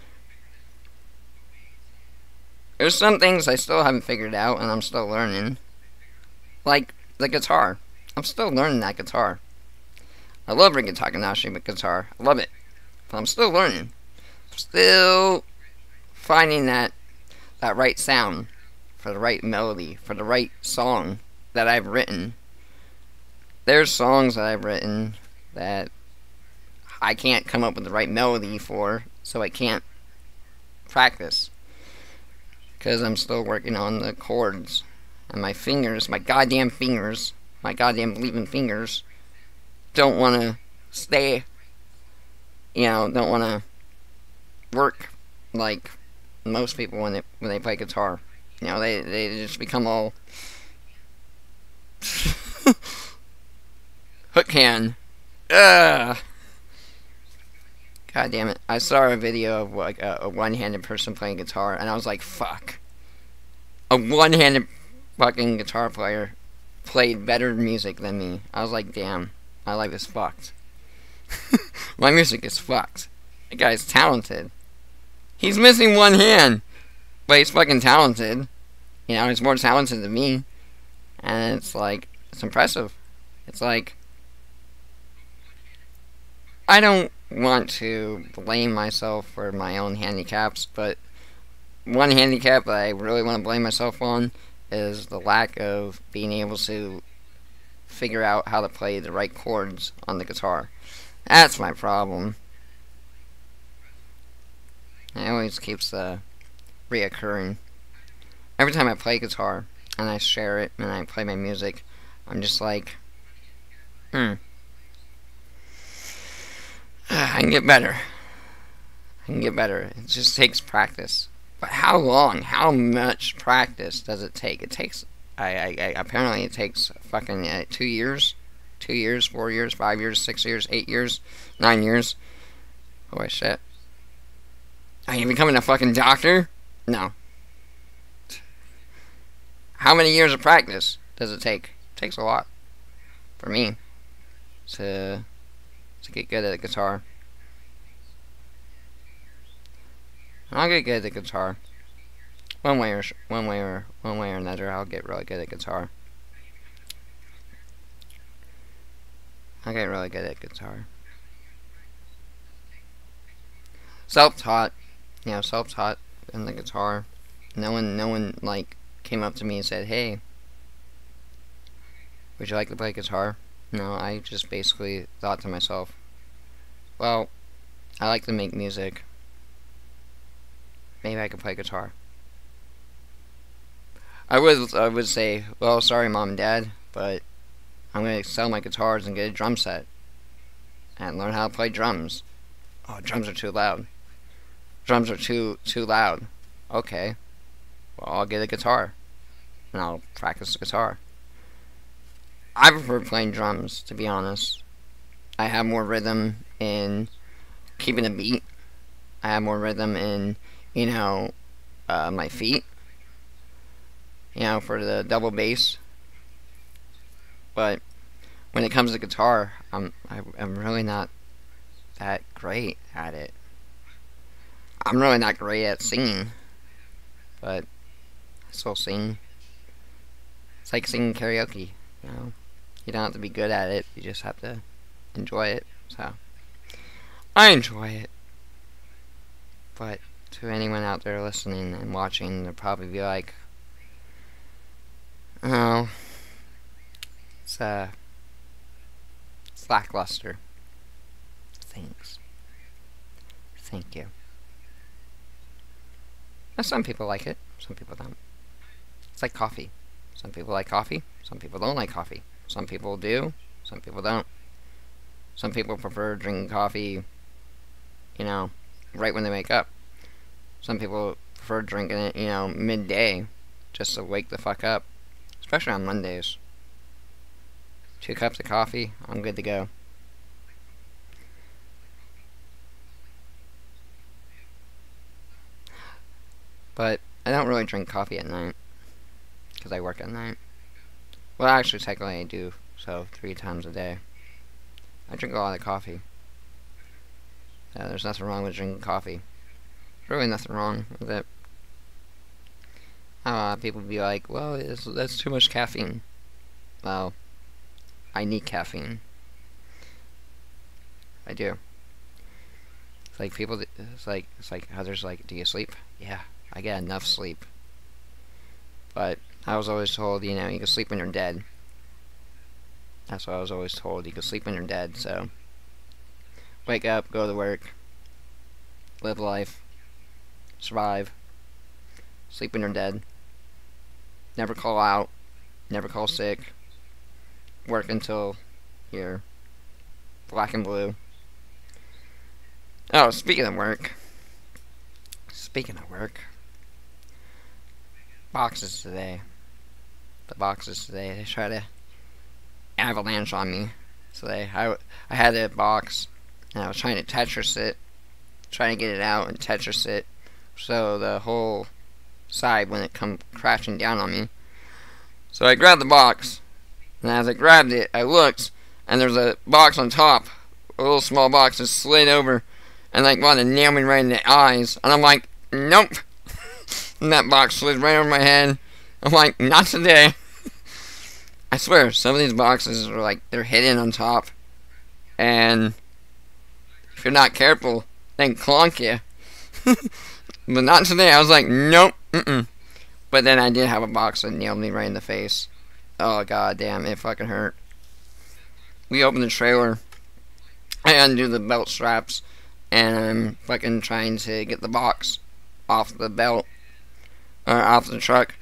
There's some things I still haven't figured out and I'm still learning. Like the guitar. I'm still learning that guitar. I love Ricky Takanashi with guitar. I love it. But I'm still learning. I'm still finding that that right sound for the right melody, for the right song that I've written. There's songs that I've written that I can't come up with the right melody for, so I can't practice. Because I'm still working on the chords. And my fingers, my goddamn fingers, my goddamn bleeding fingers, don't want to stay, you know, don't want to work like most people when they, when they play guitar. You know, they, they just become all hook hand. Ugh. God damn it. I saw a video of like a, a one-handed person playing guitar and I was like, fuck. A one-handed fucking guitar player played better music than me. I was like, damn, my life is fucked. My music is fucked. That guy's talented. He's missing one hand, but he's fucking talented. You know, he's more talented than me. And it's like, it's impressive. It's like, I don't want to blame myself for my own handicaps, but one handicap that I really want to blame myself on is the lack of being able to figure out how to play the right chords on the guitar. That's my problem. It always keeps uh, reoccurring. Every time I play guitar and I share it and I play my music, I'm just like, hmm. I can get better. I can get better. It just takes practice. But how long? How much practice does it take? It takes, I, I, I apparently it takes fucking uh, two years two years, four years, five years, six years, eight years, nine years. Holy shit. Are you becoming a fucking doctor? No. How many years of practice does it take? It takes a lot. For me. To, to get good at the guitar. I'll get good at the guitar. One way or one way or one way or another, I'll get really good at guitar. I'll get really good at guitar. Self-taught, you know, self-taught in the guitar. No one, no one like came up to me and said, "Hey, would you like to play guitar?" No, I just basically thought to myself, "Well, I like to make music. Maybe I could play guitar." I would, I would say, "Well, sorry, Mom and Dad, but I'm going to sell my guitars and get a drum set and learn how to play drums." "Oh, drums are too loud. Drums are too too loud." "Okay, well, I'll get a guitar and I'll practice the guitar." I prefer playing drums, to be honest. I have more rhythm in keeping a beat. I have more rhythm in, you know, uh, my feet. You know, for the double bass. But when it comes to guitar, I'm I, I'm really not that great at it. I'm really not great at singing, but I still sing. It's like singing karaoke, you know. You don't have to be good at it. You just have to enjoy it. So I enjoy it. But to anyone out there listening and watching, they'll probably be like, "Oh, it's uh, it's lackluster." Thanks. Thank you. Now, some people like it. Some people don't. It's like coffee. Some people like coffee. Some people don't like coffee. Some people do. Some people don't. Some people prefer drinking coffee, you know, right when they wake up. Some people prefer drinking it, you know, midday, just to wake the fuck up. Especially on Mondays. Two cups of coffee, I'm good to go. But I don't really drink coffee at night, because I work at night. Well, actually, technically I do, so three times a day. I drink a lot of coffee. Yeah, there's nothing wrong with drinking coffee. There's really nothing wrong with it. Uh, people be like, "Well, it's, that's too much caffeine." Well, I need caffeine. I do. It's like people, it's like, it's like others like, "Do you sleep?" Yeah, I get enough sleep. But I was always told, you know, you can sleep when you're dead. That's what I was always told. You can sleep when you're dead, so wake up, go to work, live life, survive, sleep when you're dead, never call out, never call sick, work until you're black and blue. Oh, speaking of work, speaking of work, boxes today, the boxes today, they try to avalanche on me today. I, I had a box, and I was trying to Tetris it, trying to get it out and Tetris it, so the whole side wouldn't come crashing down on me. So I grabbed the box, and as I grabbed it, I looked, and there's a box on top, a little small box that slid over, and like wanted to nail me right in the eyes, and I'm like, nope. And that box slid right over my head. I'm like, not today. I swear, some of these boxes are like, they're hidden on top. And if you're not careful, they can clonk you. But not today. I was like, nope, mm-mm. But then I did have a box that nailed me right in the face. Oh, god damn, it fucking hurt. We opened the trailer. I undo the belt straps. And I'm fucking trying to get the box off the belt. Or off the truck.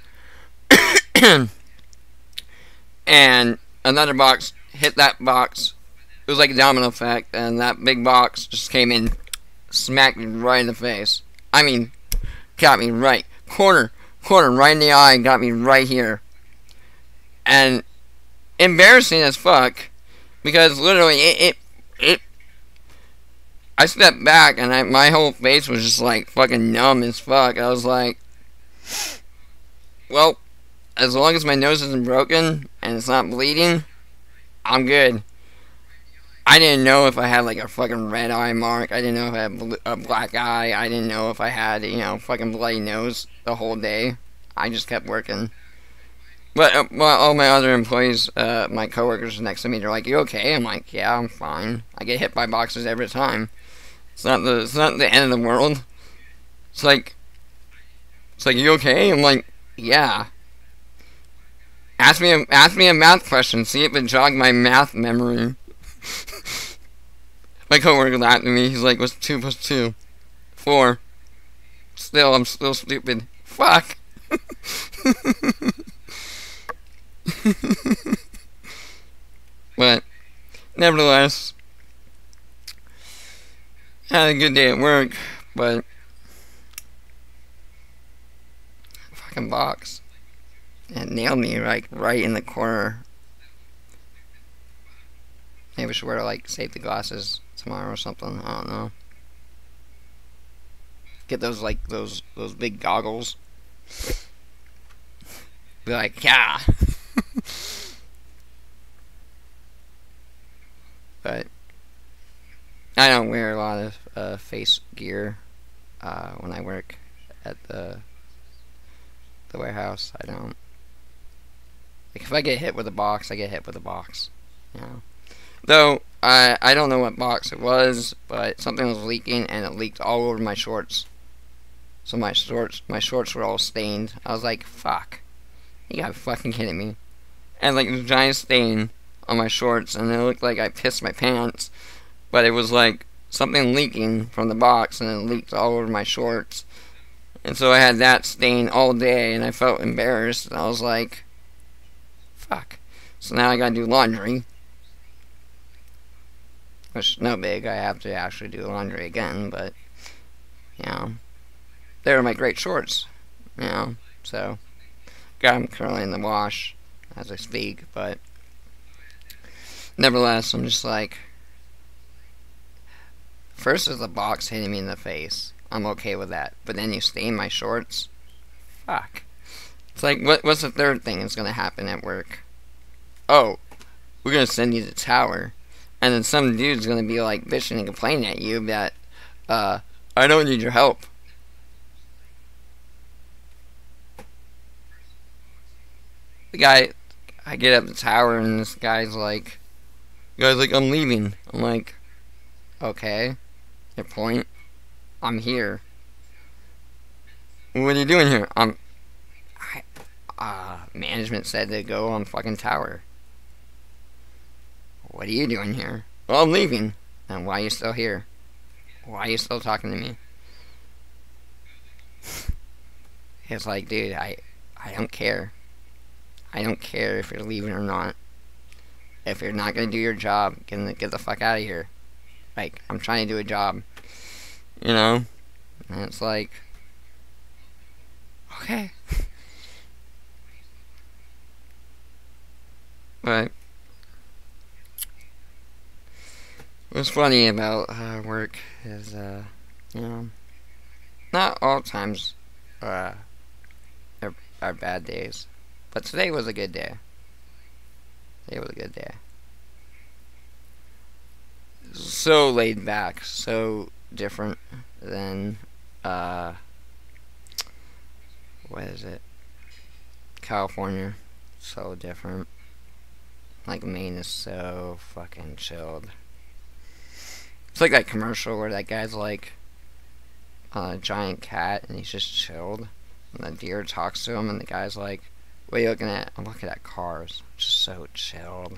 And another box hit that box. It was like a domino effect, and that big box just came in, smacked me right in the face. I mean, got me right, corner, corner, right in the eye, got me right here. And embarrassing as fuck, because literally it it, it I stepped back and I, my whole face was just like fucking numb as fuck. I was like, well, as long as my nose isn't broken and it's not bleeding, I'm good. I didn't know if I had like a fucking red eye mark. I didn't know if I had bl a black eye. I didn't know if I had, you know, fucking bloody nose the whole day. I just kept working. But uh, well, all my other employees, uh, my coworkers next to me, they're like, "You okay?" I'm like, "Yeah, I'm fine. I get hit by boxes every time. It's not the it's not the end of the world." It's like, it's like, "You okay?" I'm like, "Yeah." Ask me a ask me a math question. See if it jogged my math memory. My coworker laughed at me. He's like, "What's two plus two? Four." Still, I'm still stupid. Fuck. But nevertheless, had a good day at work, but fucking box, it nailed me like right in the corner. Maybe I should wear like safety glasses tomorrow or something. I don't know. Get those like those those big goggles. Be like, yeah. But I don't wear a lot of uh, face gear uh, when I work at the the warehouse. I don't. Like if I get hit with a box, I get hit with a box. You know. Though I I don't know what box it was, but something was leaking and it leaked all over my shorts. So my shorts my shorts were all stained. I was like, fuck. You gotta be fucking kidding me. And like a giant stain on my shorts, and it looked like I pissed my pants, but it was like something leaking from the box, and it leaked all over my shorts. And so I had that stain all day, and I felt embarrassed, and I was like, fuck. So now I gotta do laundry, which is no big. I have to actually do laundry again, but you know, they're my great shorts, you know. So got them currently in the wash as I speak, but nevertheless, I'm just like, first is the box hitting me in the face. I'm okay with that. But then you stain my shorts? Fuck. It's like, what? what's the third thing that's going to happen at work? Oh, we're going to send you to the tower. And then some dude's going to be like bitching and complaining at you that, uh, I don't need your help. The guy, I get up the tower and this guy's like, the guy's like, I'm leaving. I'm like, okay, your point. I'm here. What are you doing here? I'm, I, uh, management said to go on fucking tower. What are you doing here? Well, I'm leaving. And why are you still here? Why are you still talking to me? It's like, dude, I, I don't care. I don't care if you're leaving or not. If you're not gonna do your job, get the, get the fuck out of here. Like, I'm trying to do a job. You know? And it's like, okay. But what's funny about uh, work is, uh, you know, not all times uh, are, are bad days. But today was a good day. Today was a good day. So laid back, so different than, uh, what is it? California. So different. Like, Maine is so fucking chilled. It's like that commercial where that guy's like on a giant cat and he's just chilled. And the deer talks to him and the guy's like, what are you looking at? I'm looking at cars. Just so chilled.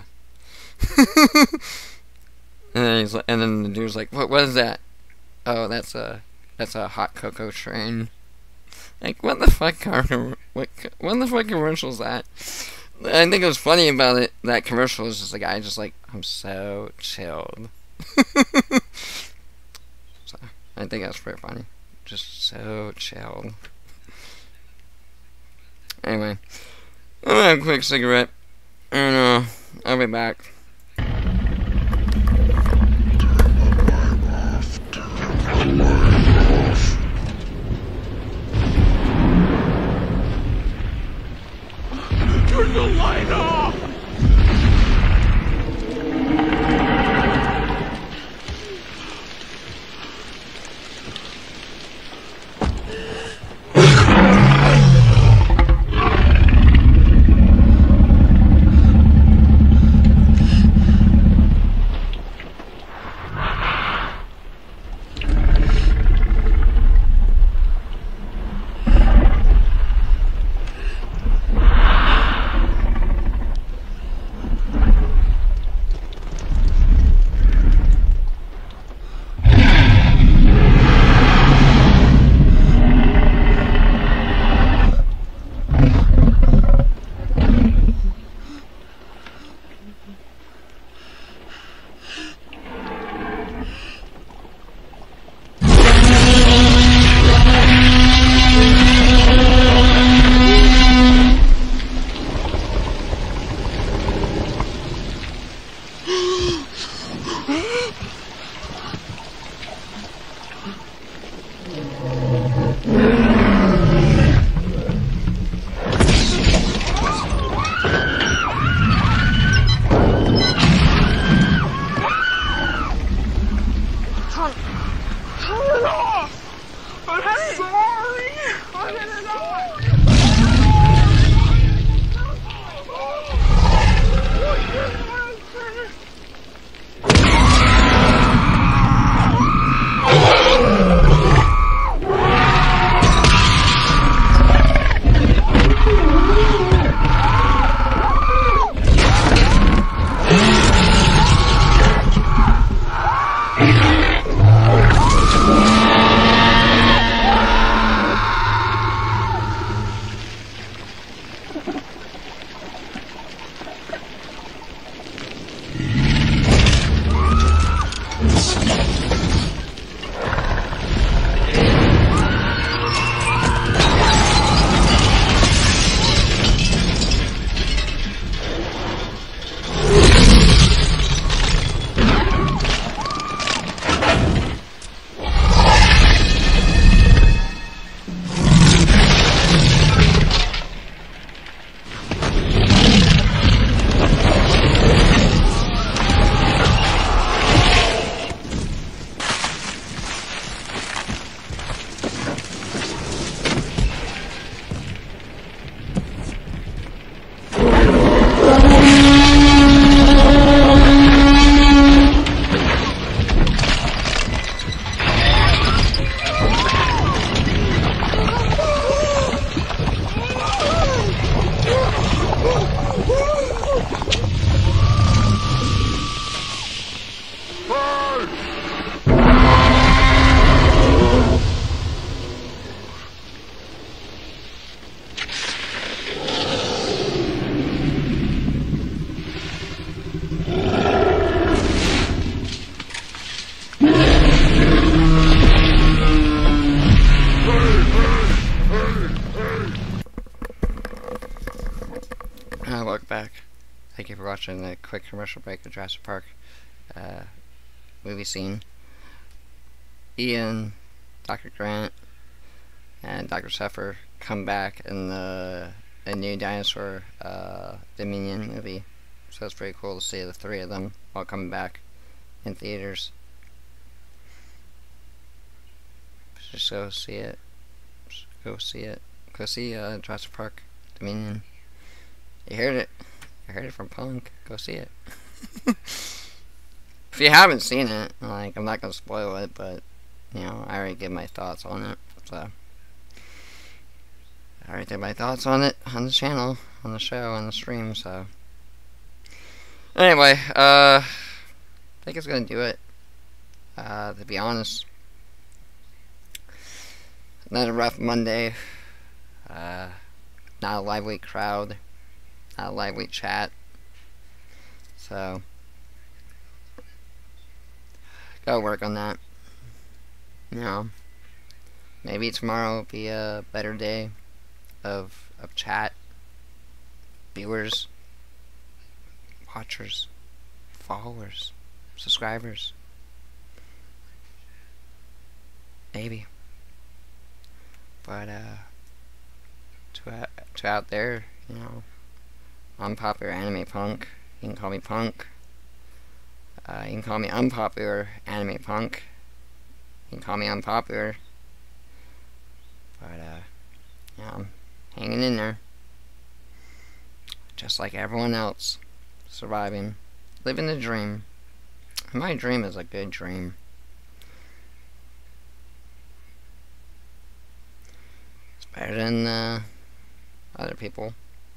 And then he's like, and then the dude's like, "What? What is that?" Oh, that's a that's a hot cocoa train. Like, what the fuck? Car? What? What the fuck commercial is that? I think it was funny about it. That commercial is just a guy just like, I'm so chilled. So I think that's pretty funny. Just so chilled. Anyway, I'm gonna have a quick cigarette, and uh, I'll be back. Thank you for watching the quick commercial break of Jurassic Park uh, movie scene. Ian, Doctor Grant, and Doctor Seffer come back in the a new dinosaur uh, Dominion movie. So it's pretty cool to see the three of them all coming back in theaters. Just go see it. Just go see it. Go see uh, Jurassic Park Dominion. You heard it. I heard it from Punk. Go see it. If you haven't seen it, like, I'm not gonna spoil it, but you know, I already gave my thoughts on it. So I already did my thoughts on it on the channel, on the show, on the stream. So anyway, uh, I think it's gonna do it. Uh, to be honest, another rough Monday. Uh, not a lively crowd. Not a lively chat. So gotta work on that. You know, maybe tomorrow will be a better day of of chat, viewers, watchers, followers, subscribers. Maybe. But uh to to out there, you know, unpopular anime punk. You can call me punk. Uh, you can call me unpopular anime punk. You can call me unpopular. But, uh, yeah, I'm hanging in there. Just like everyone else. Surviving. Living the dream. My dream is a good dream. It's better than, uh, other people.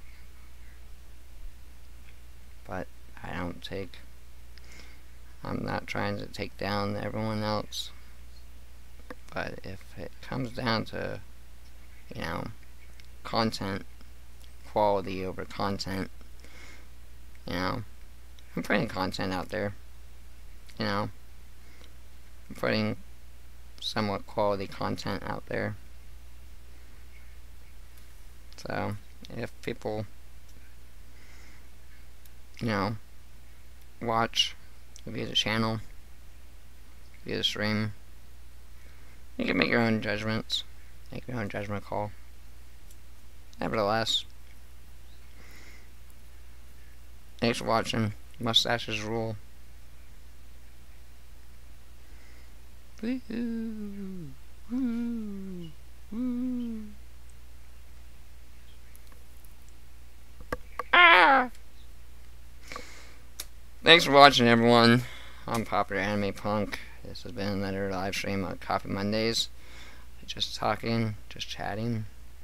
But I don't take, I'm not trying to take down everyone else. But if it comes down to, you know, content, quality over content, you know, I'm putting content out there, you know, I'm putting somewhat quality content out there. So, if people, you know, watch, view the channel, view the stream, you can make your own judgments, make your own judgment call. Nevertheless, thanks for watching. Mustaches rule. Woo-hoo. Woo. Woo. Ah! Thanks for watching, everyone. I'm Popular Anime Punk. This has been another live stream on Coffee Mondays. Just talking, just chatting.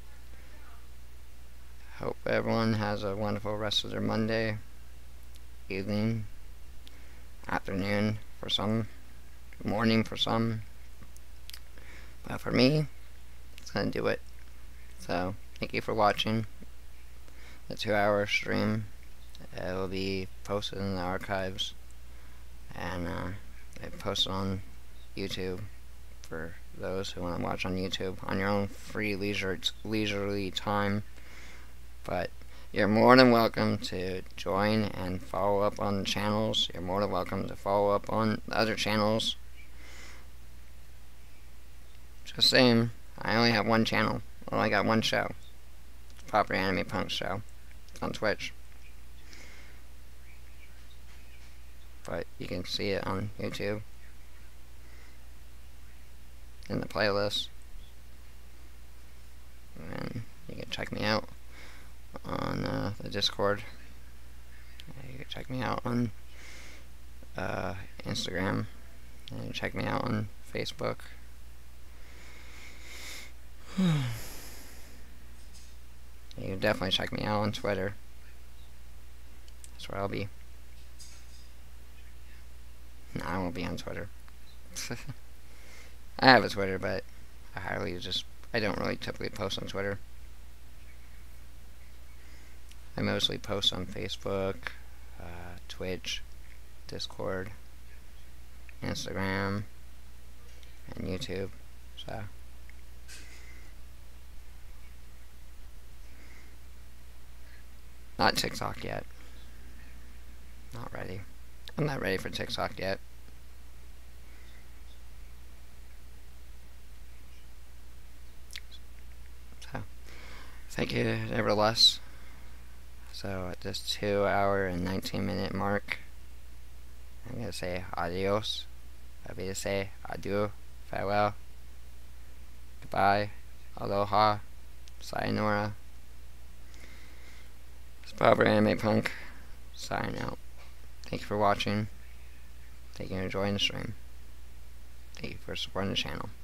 Hope everyone has a wonderful rest of their Monday, evening, afternoon for some, morning for some. But for me, it's gonna do it. So, thank you for watching the two hour stream. It will be posted in the archives, and uh, I post it on YouTube for those who want to watch on YouTube on your own free leisure leisurely time. But you're more than welcome to join and follow up on the channels. You're more than welcome to follow up on the other channels. Just saying, I only have one channel. I only got one show. It's Proper Anime Punk Show. It's on Twitch. But you can see it on YouTube. In the playlist. And you can check me out on uh, the Discord. You can check me out on uh, Instagram. And check me out on Facebook. You can definitely check me out on Twitter. That's where I'll be. No, I won't be on Twitter. I have a Twitter, but I hardly just... I don't really typically post on Twitter. I mostly post on Facebook, uh, Twitch, Discord, Instagram, and YouTube. So... Not TikTok yet. Not ready. I'm not ready for TikTok yet. So, thank you nevertheless. So, at this two hour and nineteen minute mark, I'm going to say adios. I'm going to say adieu, farewell, goodbye, aloha, sayonara. It's Proper Anime Punk, signing out. Thank you for watching. Thank you for enjoying the stream. Thank you for supporting the channel.